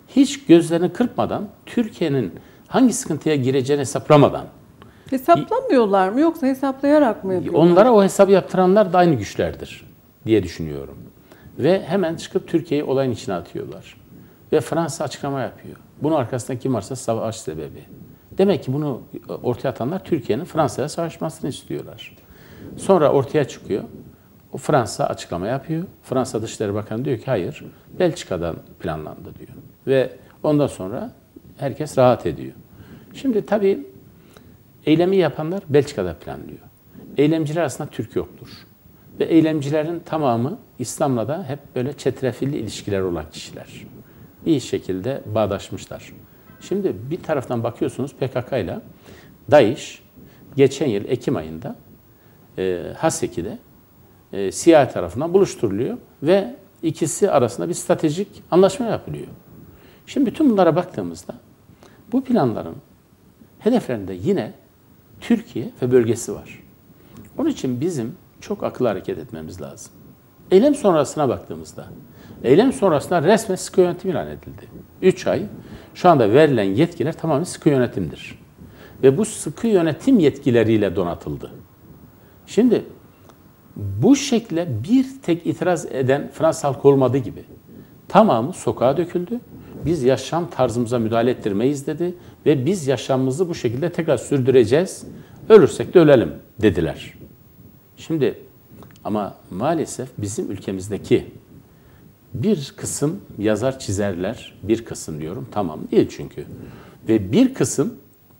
hiç gözlerini kırpmadan, Türkiye'nin hangi sıkıntıya gireceğini hesaplamadan. Hesaplamıyorlar mı yoksa hesaplayarak mı yapıyorlar? Onlara o hesabı yaptıranlar da aynı güçlerdir diye düşünüyorum. Ve hemen çıkıp Türkiye'yi olayın içine atıyorlar. Ve Fransa açıklama yapıyor. Bunun arkasında kim varsa savaş sebebi. Demek ki bunu ortaya atanlar Türkiye'nin Fransa'ya savaşmasını istiyorlar. Sonra ortaya çıkıyor. O Fransa açıklama yapıyor. Fransa Dışişleri Bakanı diyor ki hayır, Belçika'dan planlandı diyor. Ve ondan sonra herkes rahat ediyor. Şimdi tabii eylemi yapanlar Belçika'da planlıyor. Eylemciler arasında Türk yoktur. Ve eylemcilerin tamamı İslam'la da hep böyle çetrefilli ilişkiler olan kişiler. İyi şekilde bağdaşmışlar. Şimdi bir taraftan bakıyorsunuz P K K ile DAEŞ geçen yıl Ekim ayında e, Haseki'de e, C I A tarafından buluşturuluyor ve ikisi arasında bir stratejik anlaşma yapılıyor. Şimdi bütün bunlara baktığımızda bu planların hedeflerinde yine Türkiye ve bölgesi var. Onun için bizim çok akıllı hareket etmemiz lazım. Eylem sonrasına baktığımızda, eylem sonrasında resmen sıkı yönetim ilan edildi. üç ay şu anda verilen yetkiler tamamen sıkı yönetimdir. Ve bu sıkı yönetim yetkileriyle donatıldı. Şimdi bu şekle bir tek itiraz eden Fransız halkı olmadığı gibi tamamı sokağa döküldü. Biz yaşam tarzımıza müdahale ettirmeyiz dedi ve biz yaşamımızı bu şekilde tekrar sürdüreceğiz. Ölürsek de ölelim dediler. Şimdi ama maalesef bizim ülkemizdeki bir kısım yazar çizerler, bir kısım diyorum tamam değil çünkü. Ve bir kısım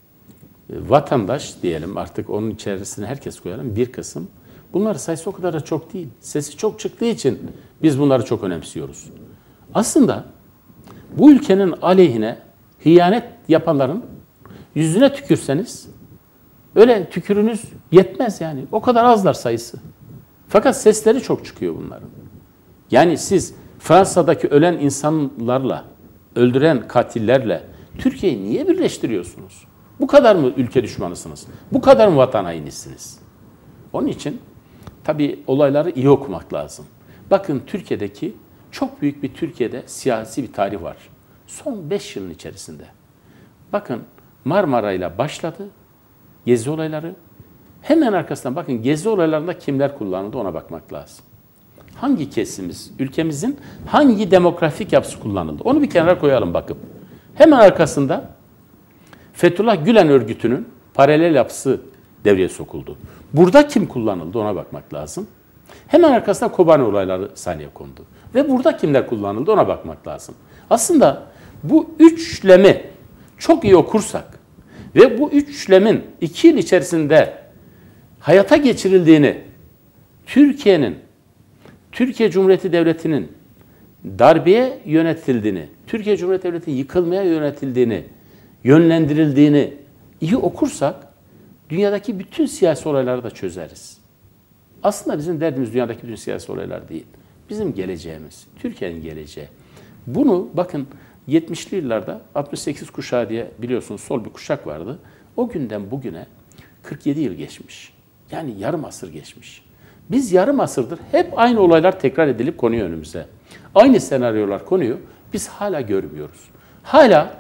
vatandaş diyelim artık onun içerisine herkes koyalım bir kısım. Bunlar sayısı o kadar da çok değil. Sesi çok çıktığı için biz bunları çok önemsiyoruz. Aslında bu ülkenin aleyhine hıyanet yapanların yüzüne tükürseniz öyle tükürünüz yetmez yani. O kadar azlar sayısı. Fakat sesleri çok çıkıyor bunların. Yani siz Fransa'daki ölen insanlarla, öldüren katillerle Türkiye'yi niye birleştiriyorsunuz? Bu kadar mı ülke düşmanısınız? Bu kadar mı vatan hainisiniz? Onun için tabii olayları iyi okumak lazım. Bakın Türkiye'deki çok büyük bir Türkiye'de siyasi bir tarih var. Son beş yılın içerisinde. Bakın Marmara ile başladı Gezi olayları. Hemen arkasından bakın Gezi olaylarında kimler kullanıldı ona bakmak lazım. Hangi kesimiz, ülkemizin hangi demografik yapısı kullanıldı? Onu bir kenara koyalım bakıp. Hemen arkasında Fethullah Gülen örgütünün paralel yapısı devreye sokuldu. Burada kim kullanıldı ona bakmak lazım. Hemen arkasında Kobani olayları sahneye kondu. Ve burada kimler kullanıldı ona bakmak lazım. Aslında bu üçlemi çok iyi okursak ve bu üçlemin iki yıl içerisinde hayata geçirildiğini, Türkiye'nin, Türkiye Cumhuriyeti Devleti'nin darbeye yönetildiğini, Türkiye Cumhuriyeti Devleti yıkılmaya yönetildiğini, yönlendirildiğini iyi okursak dünyadaki bütün siyasi olayları da çözeriz. Aslında bizim derdimiz dünyadaki bütün siyasi olaylar değil. Bizim geleceğimiz, Türkiye'nin geleceği. Bunu bakın yetmişli yıllarda altmış sekiz kuşağı diye biliyorsunuz sol bir kuşak vardı. O günden bugüne kırk yedi yıl geçmiş. Yani yarım asır geçmiş. Biz yarım asırdır hep aynı olaylar tekrar edilip konuyor önümüze. Aynı senaryolar konuyor. Biz hala görmüyoruz. Hala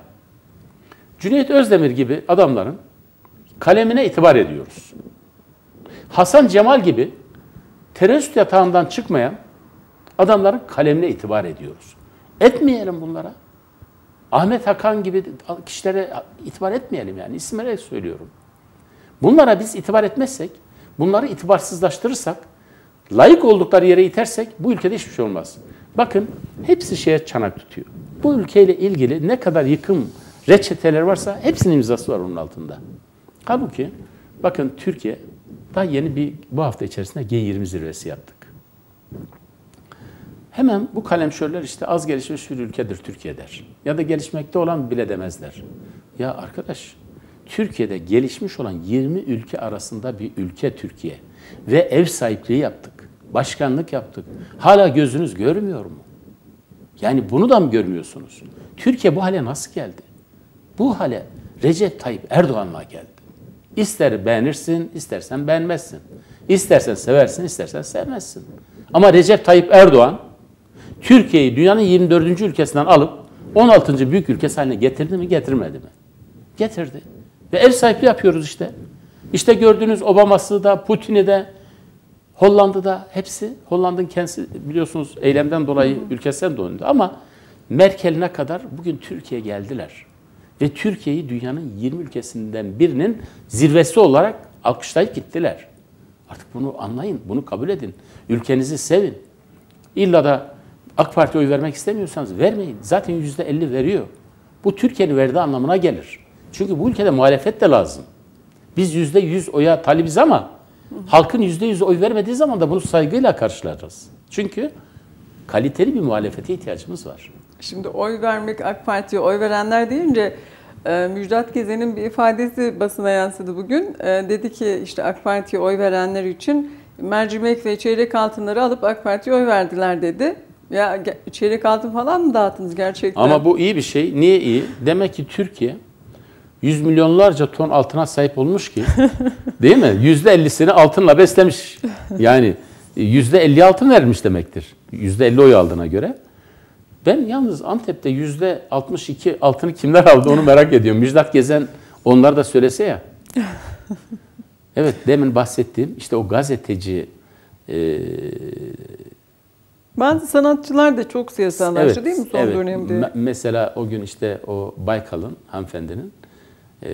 Cüneyt Özdemir gibi adamların kalemine itibar ediyoruz. Hasan Cemal gibi terörist yatağından çıkmayan adamların kalemine itibar ediyoruz. Etmeyelim bunlara. Ahmet Hakan gibi kişilere itibar etmeyelim yani. İsim vererek söylüyorum. Bunlara biz itibar etmezsek, bunları itibarsızlaştırırsak, layık oldukları yere itersek bu ülkede hiçbir şey olmaz. Bakın hepsi şeye çanak tutuyor. Bu ülkeyle ilgili ne kadar yıkım reçeteler varsa hepsinin imzası var onun altında. Halbuki bakın Türkiye daha yeni bir bu hafta içerisinde G yirmi zirvesi yaptık. Hemen bu kalemşörler işte az gelişmiş bir ülkedir Türkiye der. Ya da gelişmekte olan bile demezler. Ya arkadaş Türkiye'de gelişmiş olan yirmi ülke arasında bir ülke Türkiye. Ve ev sahipliği yaptık. Başkanlık yaptık. Hala gözünüz görmüyor mu? Yani bunu da mı görmüyorsunuz? Türkiye bu hale nasıl geldi? Bu hale Recep Tayyip Erdoğan'la geldi. İster beğenirsin, istersen beğenmezsin. İstersen seversin, istersen sevmezsin. Ama Recep Tayyip Erdoğan Türkiye'yi dünyanın yirmi dördüncü ülkesinden alıp on altıncı büyük ülkesi haline getirdi mi, getirmedi mi? Getirdi. Ve ev sahipliği yapıyoruz işte. İşte gördüğünüz Obama'sı da, Putin'i de, Hollanda'da hepsi. Hollanda'nın kendisi biliyorsunuz eylemden dolayı hı hı. ülkesinden döndü. Ama Merkel'ine kadar bugün Türkiye'ye geldiler. Ve Türkiye'yi dünyanın yirmi ülkesinden birinin zirvesi olarak alkışlayıp gittiler. Artık bunu anlayın, bunu kabul edin. Ülkenizi sevin. İlla da AK Parti'ye oy vermek istemiyorsanız vermeyin. Zaten yüzde elli veriyor. Bu Türkiye'nin verdiği anlamına gelir. Çünkü bu ülkede muhalefet de lazım. Biz yüzde yüz oya talibiz ama halkın yüzde yüz oy vermediği zaman da bunu saygıyla karşılarız. Çünkü kaliteli bir muhalefete ihtiyacımız var. Şimdi oy vermek, AK Parti'ye oy verenler deyince e, Müjdat Gezen'in bir ifadesi basına yansıdı bugün. E, dedi ki işte AK Parti'ye oy verenler için mercimek ve çeyrek altınları alıp AK Parti'ye oy verdiler dedi. Ya çeyrek altın falan mı dağıttınız gerçekten? Ama bu iyi bir şey. Niye iyi? Demek ki Türkiye yüz milyonlarca ton altına sahip olmuş ki, değil mi? yüzde ellisini altınla beslemiş. Yani yüzde elli altın vermiş demektir. yüzde elli oy aldığına göre. Ben yalnız Antep'te yüzde altmış iki altını kimler aldı onu merak ediyorum. Müjdat Gezen onlar da söylese ya. Evet, demin bahsettiğim işte o gazeteci... E, Bazı sanatçılar da çok siyasallaştı evet, değil mi son evet. dönemde? Me- mesela o gün işte o Baykal'ın, hanımefendinin e,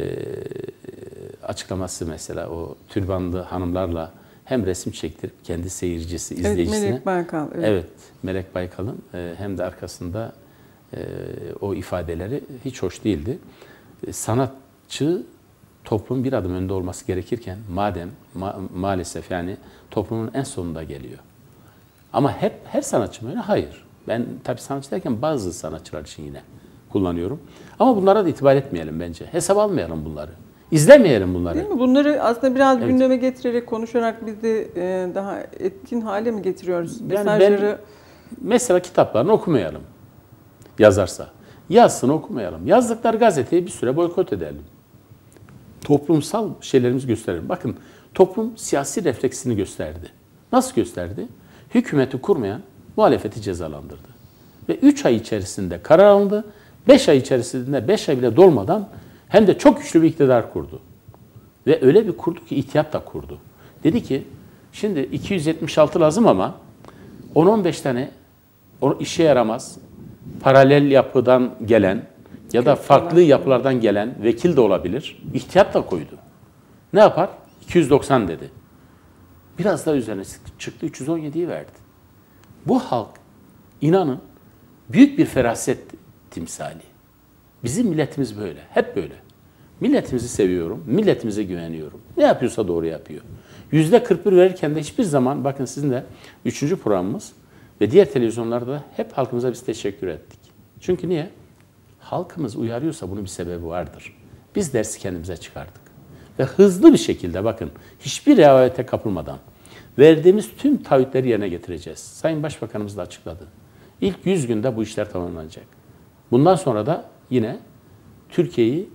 açıklaması mesela o türbanlı hanımlarla hem resim çektirip kendi seyircisi, izleyicisine. Evet, Melek Baykal. Evet, evet Melek Baykal'ın e, hem de arkasında e, o ifadeleri hiç hoş değildi. E, sanatçı toplumun bir adım önde olması gerekirken madem ma- maalesef yani toplumun en sonunda geliyor. Ama hep her sanatçı mı öyle? Hayır. Ben tabii sanatçı derken bazı sanatçılar için yine kullanıyorum. Ama bunlara da itibar etmeyelim bence. Hesap almayalım bunları. İzlemeyelim bunları. Değil mi? Bunları aslında biraz evet. gündeme getirerek, konuşarak biz de daha etkin hale mi getiriyoruz? Yani Mesajları... ben, mesela kitaplarını okumayalım. Yazarsa. Yazsın okumayalım. Yazdıkları gazeteyi bir süre boykot edelim. Toplumsal şeylerimizi gösterelim. Bakın toplum siyasi refleksini gösterdi. Nasıl gösterdi? Hükümeti kurmayan muhalefeti cezalandırdı. Ve üç ay içerisinde karar alındı. beş ay içerisinde beş ay bile dolmadan hem de çok güçlü bir iktidar kurdu. Ve öyle bir kurdu ki ihtiyat da kurdu. Dedi ki şimdi iki yüz yetmiş altı lazım ama on on beş tane işe yaramaz paralel yapıdan gelen ya da farklı yapılardan gelen vekil de olabilir. İhtiyat da koydu. Ne yapar? iki yüz doksan dedi. Biraz daha üzerine çıktı, üç yüz on yediyi verdi. Bu halk, inanın, büyük bir feraset timsali. Bizim milletimiz böyle, hep böyle. Milletimizi seviyorum, milletimize güveniyorum. Ne yapıyorsa doğru yapıyor. Yüzde kırk bir verirken de hiçbir zaman, bakın sizin de üçüncü programımız ve diğer televizyonlarda hep halkımıza biz teşekkür ettik. Çünkü niye? Halkımız uyarıyorsa bunun bir sebebi vardır. Biz dersi kendimize çıkardık. Ve hızlı bir şekilde bakın hiçbir rehavete kapılmadan verdiğimiz tüm taahhütleri yerine getireceğiz. Sayın Başbakanımız da açıkladı. İlk yüz günde bu işler tamamlanacak. Bundan sonra da yine Türkiye'yi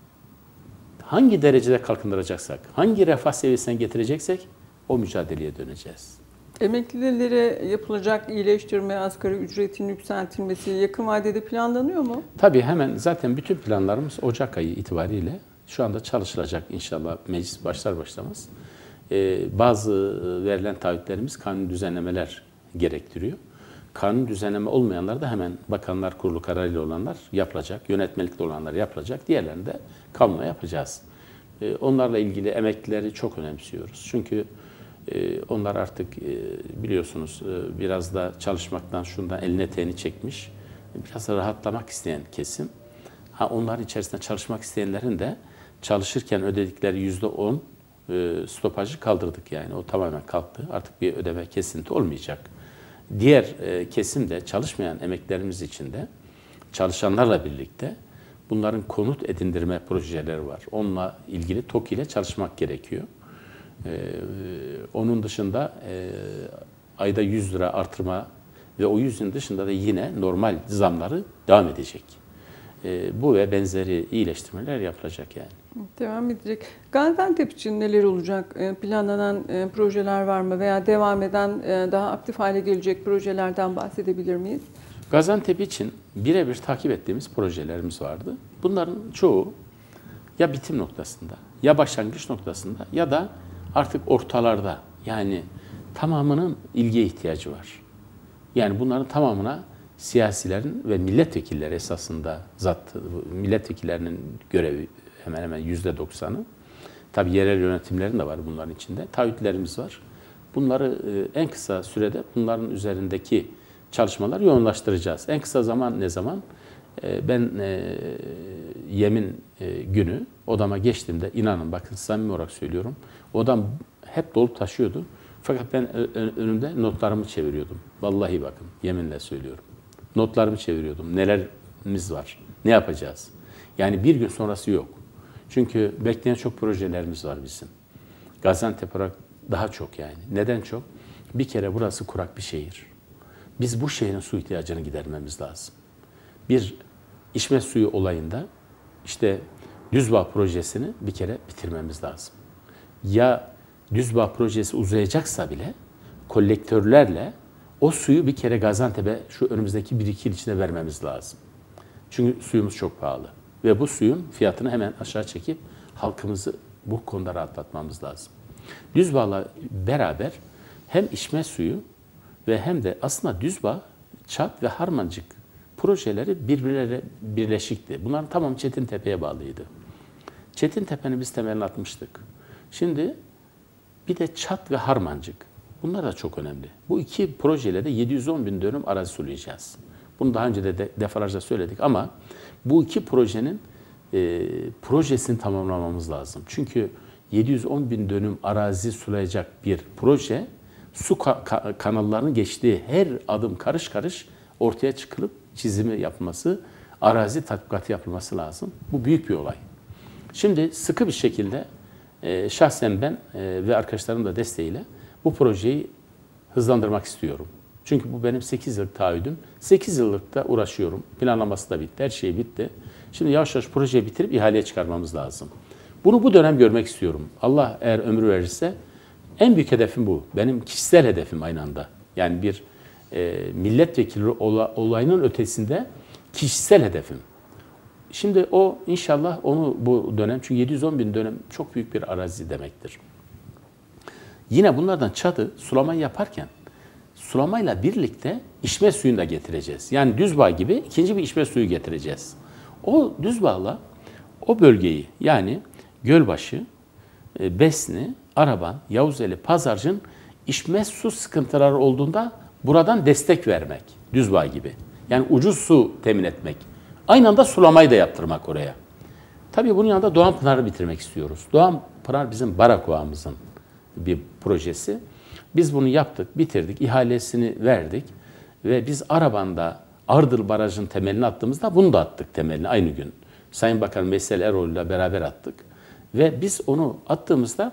hangi derecede kalkındıracaksak, hangi refah seviyesine getireceksek o mücadeleye döneceğiz. Emeklilere yapılacak iyileştirme, asgari ücretin yükseltilmesi yakın vadede planlanıyor mu? Tabii hemen zaten bütün planlarımız Ocak ayı itibariyle şu anda çalışılacak inşallah meclis başlar başlamaz. Ee, bazı verilen taahhütlerimiz kanun düzenlemeler gerektiriyor. Kanun düzenleme olmayanlar da hemen Bakanlar Kurulu kararıyla olanlar yapılacak, yönetmelikte olanlar yapılacak, diğerlerini de kanunla yapacağız. Ee, onlarla ilgili emeklileri çok önemsiyoruz. Çünkü e, onlar artık e, biliyorsunuz e, biraz da çalışmaktan şundan eline eteğini çekmiş, biraz da rahatlamak isteyen kesim. Ha, onların içerisinde çalışmak isteyenlerin de çalışırken ödedikleri yüzde on e, stopajı kaldırdık yani. O tamamen kalktı. Artık bir ödeme kesinti olmayacak. Diğer e, kesim de çalışmayan emeklilerimiz için de çalışanlarla birlikte bunların konut edindirme projeleri var. Onunla ilgili TOKİ ile çalışmak gerekiyor. E, onun dışında e, ayda yüz lira artırma ve o yüzün dışında da yine normal zamları devam edecek. E, bu ve benzeri iyileştirmeler yapılacak yani. Devam edecek. Gaziantep için neler olacak? E, planlanan e, projeler var mı? Veya devam eden, e, daha aktif hale gelecek projelerden bahsedebilir miyiz? Gaziantep için birebir takip ettiğimiz projelerimiz vardı. Bunların çoğu ya bitim noktasında, ya başlangıç noktasında ya da artık ortalarda. Yani tamamının ilgiye ihtiyacı var. Yani bunların tamamına siyasilerin ve milletvekilleri esasında zat, milletvekillerinin görevi hemen hemen yüzde doksanı. Tabii yerel yönetimlerin de var bunların içinde. Taahhütlerimiz var. Bunları en kısa sürede bunların üzerindeki çalışmalar yoğunlaştıracağız. En kısa zaman ne zaman? Ben yemin günü odama geçtiğimde, inanın bakın samimi olarak söylüyorum, odam hep dolup taşıyordu. Fakat ben önümde notlarımı çeviriyordum. Vallahi bakın, yeminle söylüyorum. Notlarımı çeviriyordum. Nelerimiz var? Ne yapacağız? Yani bir gün sonrası yok. Çünkü bekleyen çok projelerimiz var bizim. Gaziantep olarak daha çok yani. Neden çok? Bir kere burası kurak bir şehir. Biz bu şehrin su ihtiyacını gidermemiz lazım. Bir içme suyu olayında işte Düzbağ projesini bir kere bitirmemiz lazım. Ya Düzbağ projesi uzayacaksa bile kolektörlerle o suyu bir kere Gaziantep'e şu önümüzdeki bir iki yıl içinde vermemiz lazım. Çünkü suyumuz çok pahalı. Ve bu suyun fiyatını hemen aşağı çekip halkımızı bu konuda rahatlatmamız lazım. Düzbağ'la beraber hem içme suyu ve hem de aslında Düzbağ, Çat ve Harmancık projeleri birbirleriyle birleşikti. Bunların tamamı Çetintepe'ye bağlıydı. Çetintepe'nin biz temelini atmıştık. Şimdi bir de Çat ve Harmancık. Bunlar da çok önemli. Bu iki projeyle de yedi yüz on bin dönüm arazi sulayacağız. Bunu daha önce de, de defalarca söyledik ama bu iki projenin e, projesini tamamlamamız lazım. Çünkü yedi yüz on bin dönüm arazi sulayacak bir proje, su ka ka kanallarının geçtiği her adım karış karış ortaya çıkılıp çizimi yapılması, arazi tatbikatı yapılması lazım. Bu büyük bir olay. Şimdi sıkı bir şekilde e, şahsen ben e, ve arkadaşlarım da desteğiyle bu projeyi hızlandırmak istiyorum. Çünkü bu benim sekiz yıllık taahhüdüm. sekiz yıllık da uğraşıyorum. Planlaması da bitti, her şey bitti. Şimdi yavaş yavaş projeyi bitirip ihaleye çıkarmamız lazım. Bunu bu dönem görmek istiyorum. Allah eğer ömrü verirse en büyük hedefim bu. Benim kişisel hedefim aynı anda. Yani bir e, milletvekili olayının ötesinde kişisel hedefim. Şimdi o inşallah onu bu dönem, çünkü yedi yüz on bin dönem çok büyük bir arazi demektir. Yine bunlardan Çat'ı sulamayı yaparken sulamayla birlikte içme suyunu da getireceğiz. Yani Düzbağ gibi ikinci bir içme suyu getireceğiz. O Düzbağ'la o bölgeyi, yani Gölbaşı, Besni, Araban, Yavuzeli, Pazarcık'ın içme su sıkıntıları olduğunda buradan destek vermek. Düzbağ gibi. Yani ucuz su temin etmek. Aynı anda sulamayı da yaptırmak oraya. Tabii bunun yanında Doğanpınar'ı bitirmek istiyoruz. Doğanpınar bizim Barakova'mızın bir projesi. Biz bunu yaptık, bitirdik, ihalesini verdik ve biz Araban'da Ardıl Barajı'nın temelini attığımızda bunu da attık temelini aynı gün. Sayın Bakan Veysel Eroğlu'yla beraber attık. Ve biz onu attığımızda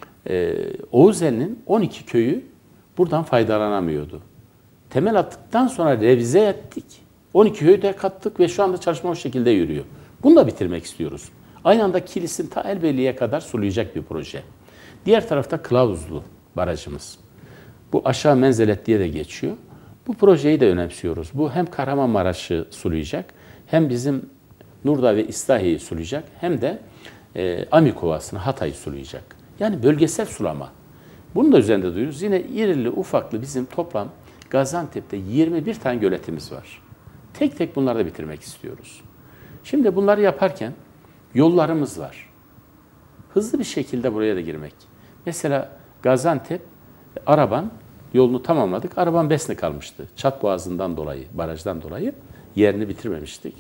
e, Oğuzeli'nin on iki köyü buradan faydalanamıyordu. Temel attıktan sonra revize ettik. on iki köyü de kattık ve şu anda çalışma o şekilde yürüyor. Bunu da bitirmek istiyoruz. Aynı anda Kilis'in ta Elbeyli'ye kadar sulayacak bir proje. Diğer tarafta Kılavuzlu Barajımız. Bu aşağı Menzelet diye de geçiyor. Bu projeyi de önemsiyoruz. Bu hem Kahramanmaraş'ı sulayacak, hem bizim Nurdağ ve İslahiye'yi sulayacak, hem de e, Amikovası'nı, Hatay'ı sulayacak. Yani bölgesel sulama. Bunu da üzerinde duyuyoruz. Yine irili ufaklı bizim toplam Gaziantep'te yirmi bir tane göletimiz var. Tek tek bunları da bitirmek istiyoruz. Şimdi bunları yaparken yollarımız var. Hızlı bir şekilde buraya da girmek. Mesela Gaziantep, Araban yolunu tamamladık. Araban Besni kalmıştı. Çat Boğazı'ndan dolayı, barajdan dolayı yerini bitirmemiştik.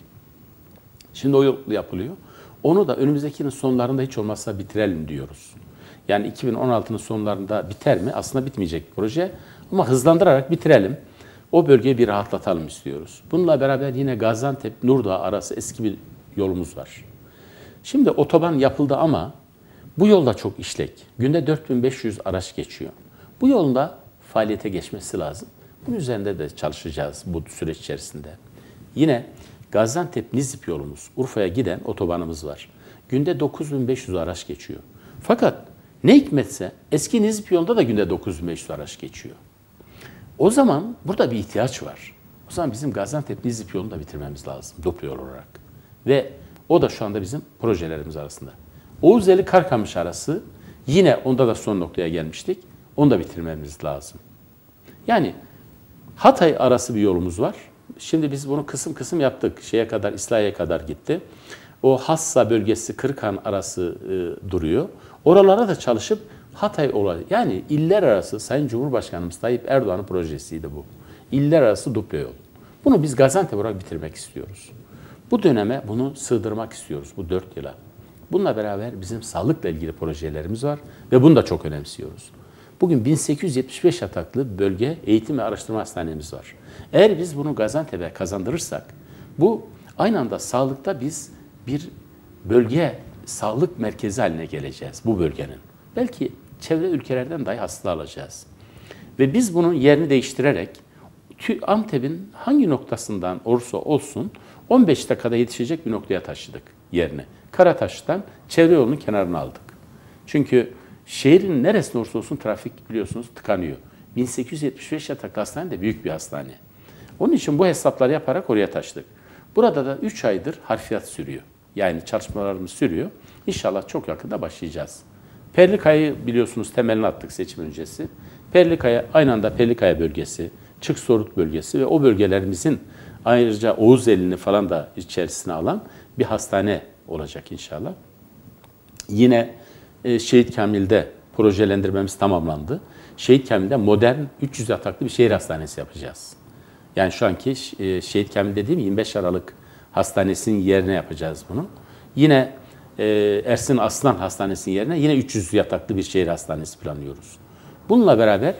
Şimdi o yol yapılıyor. Onu da önümüzdeki yılın sonlarında hiç olmazsa bitirelim diyoruz. Yani iki bin on altının sonlarında biter mi? Aslında bitmeyecek proje ama hızlandırarak bitirelim. O bölgeyi bir rahatlatalım istiyoruz. Bununla beraber yine Gaziantep-Nurdağ arası eski bir yolumuz var. Şimdi otoban yapıldı ama bu yolda çok işlek. Günde dört bin beş yüz araç geçiyor. Bu yolun da faaliyete geçmesi lazım. Bunun üzerinde de çalışacağız bu süreç içerisinde. Yine Gaziantep-Nizip yolumuz, Urfa'ya giden otobanımız var. Günde dokuz bin beş yüz araç geçiyor. Fakat ne hikmetse eski Nizip yolunda da günde dokuz bin beş yüz araç geçiyor. O zaman burada bir ihtiyaç var. O zaman bizim Gaziantep Nizip yolunu da bitirmemiz lazım doplu yol olarak. Ve o da şu anda bizim projelerimiz arasında. Oğuzeli Karkamış arası yine onda da son noktaya gelmiştik. Onu da bitirmemiz lazım. Yani Hatay arası bir yolumuz var. Şimdi biz bunu kısım kısım yaptık. Şeye kadar, İslahiye'ye kadar gitti. O Hassa bölgesi Kırıkhan arası e, duruyor. Oralara da çalışıp Hatay olayı. Yani iller arası Sayın Cumhurbaşkanımız Tayyip Erdoğan'ın projesiydi bu. İller arası duplo yol. Bunu biz Gaziantep olarak bitirmek istiyoruz. Bu döneme bunu sığdırmak istiyoruz, bu dört yıla. Bununla beraber bizim sağlıkla ilgili projelerimiz var ve bunu da çok önemsiyoruz. Bugün bin sekiz yüz yetmiş beş yataklı bölge eğitim ve araştırma hastanemiz var. Eğer biz bunu Gaziantep'e kazandırırsak, bu aynı anda sağlıkta biz bir bölge sağlık merkezi haline geleceğiz bu bölgenin. Belki çevre ülkelerden dahi hasta alacağız. Ve biz bunun yerini değiştirerek Antep'in hangi noktasından olursa olsun on beş dakikada yetişecek bir noktaya taşıdık yerini. Karataş'tan çevre yolunun kenarına aldık. Çünkü şehrin neresinde olursa olsun trafik biliyorsunuz tıkanıyor. bin sekiz yüz yetmiş beş yataklı hastane de büyük bir hastane. Onun için bu hesapları yaparak oraya taşıdık. Burada da üç aydır harfiyat sürüyor. Yani çalışmalarımız sürüyor. İnşallah çok yakında başlayacağız. Perlikaya'yı biliyorsunuz temelini attık seçim öncesi. Perlikaya aynı anda Perlikaya bölgesi, Çıksorut bölgesi ve o bölgelerimizin ayrıca Oğuzeli'ni falan da içerisine alan bir hastane olacak inşallah. Yine e, Şehit Kamil'de projelendirmemiz tamamlandı. Şehit Kamil'de modern üç yüz yataklı bir şehir hastanesi yapacağız. Yani şu anki e, Şehit Kamil dediğim yirmi beş Aralık Hastanesi'nin yerine yapacağız bunu. Yine e, Ersin Aslan Hastanesi'nin yerine yine üç yüz yataklı bir şehir hastanesi planlıyoruz. Bununla beraber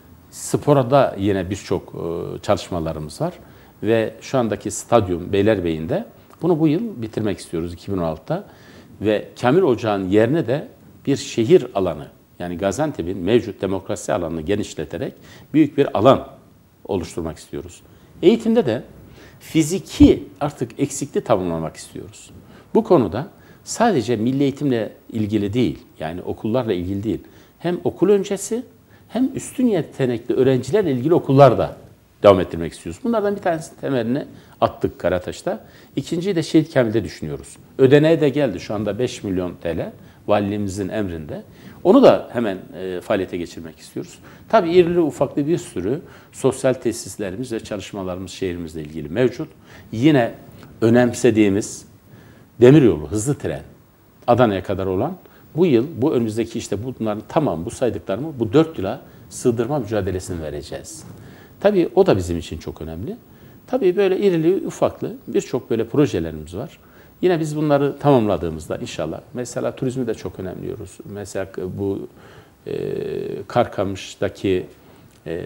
sporda yine birçok e, çalışmalarımız var. Ve şu andaki stadyum Beylerbeyi'nde bunu bu yıl bitirmek istiyoruz iki bin on altıda. Ve Kamil Ocağı'nın yerine de bir şehir alanı, yani Gaziantep'in mevcut demokrasi alanını genişleterek büyük bir alan oluşturmak istiyoruz. Eğitimde de fiziki artık eksikliği tamamlamak istiyoruz. Bu konuda sadece milli eğitimle ilgili değil, yani okullarla ilgili değil, hem okul öncesi hem üstün yetenekli öğrencilerle ilgili okullar da devam ettirmek istiyoruz. Bunlardan bir tanesi temelini attık Karataş'ta. İkinciyi de Şehit Kamil'de düşünüyoruz. Ödeneğe de geldi şu anda beş milyon T L valiliğimizin emrinde. Onu da hemen e, faaliyete geçirmek istiyoruz. Tabii irili ufaklı bir sürü sosyal tesislerimiz ve çalışmalarımız şehrimizle ilgili mevcut. Yine önemsediğimiz demiryolu, hızlı tren Adana'ya kadar olan bu yıl, bu önümüzdeki işte bunların tamam bu saydıklarımı bu dört yıla sığdırma mücadelesini vereceğiz. Tabii o da bizim için çok önemli. Tabii böyle irili ufaklı birçok böyle projelerimiz var. Yine biz bunları tamamladığımızda inşallah, mesela turizmi de çok önemliyoruz. Mesela bu e, Karkamış'taki e,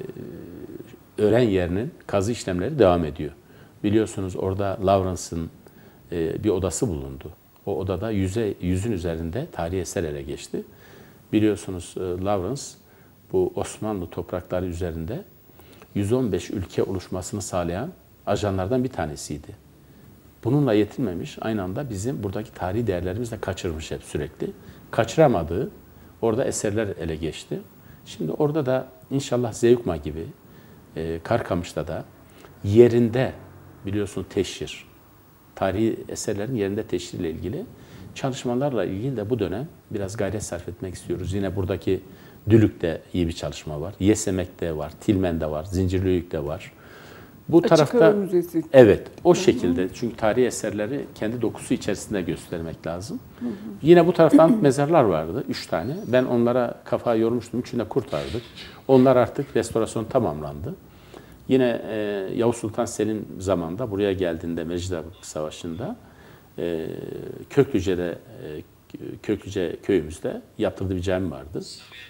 öğren yerinin kazı işlemleri devam ediyor. Biliyorsunuz orada Lawrence'ın e, bir odası bulundu. O odada yüze, yüzün üzerinde tarihi eser ele geçti. Biliyorsunuz e, Lawrence bu Osmanlı toprakları üzerinde yüz on beş ülke oluşmasını sağlayan ajanlardan bir tanesiydi. Bununla yetinmemiş, aynı anda bizim buradaki tarihi değerlerimizi de kaçırmış hep sürekli. Kaçıramadığı orada eserler ele geçti. Şimdi orada da inşallah Zeyukma gibi, e, Karkamış'ta da yerinde biliyorsun teşhir, tarihi eserlerin yerinde teşhirle ilgili çalışmalarla ilgili de bu dönem biraz gayret sarf etmek istiyoruz. Yine buradaki Dülük'te iyi bir çalışma var. Yesemek'te var, Tilmen'de var, Zincirliyük'te var. Bu Açık tarafta Hava Müzesi. Evet, o şekilde. Çünkü tarihi eserleri kendi dokusu içerisinde göstermek lazım. Hı hı. Yine bu taraftan mezarlar vardı, üç tane. Ben onlara kafa yormuştum, üçünü de kurtardık. Onlar artık restorasyon tamamlandı. Yine e, Yavuz Sultan Selim zamanında buraya geldiğinde Mecidiyeköy'ü Savaşı'nda e, Köklüce'de e, Köklüce köyümüzde yaptırdığı bir cami vardı.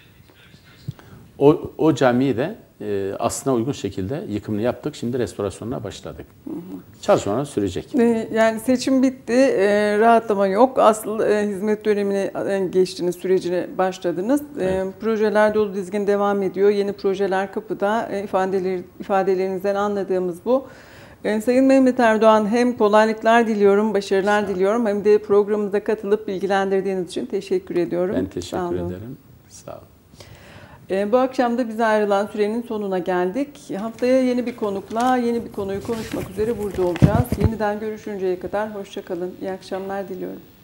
O, o camiyi de e, aslına uygun şekilde yıkımını yaptık. Şimdi restorasyonuna başladık. Hı hı. Çalışmalar sürecek. E, yani seçim bitti. E, rahatlama yok. Asıl e, hizmet dönemine geçtiniz, sürecine başladınız. Evet. E, projeler dolu dizgin devam ediyor. Yeni projeler kapıda. E, ifadeler, ifadelerinizden anladığımız bu. E, Sayın Mehmet Erdoğan, hem kolaylıklar diliyorum, başarılar diliyorum, hem de programımıza katılıp bilgilendirdiğiniz için teşekkür ediyorum. Ben teşekkür ederim. Sağ olun. Bu akşam da bize ayrılan sürenin sonuna geldik. Haftaya yeni bir konukla, yeni bir konuyu konuşmak üzere burada olacağız. Yeniden görüşünceye kadar hoşça kalın. İyi akşamlar diliyorum.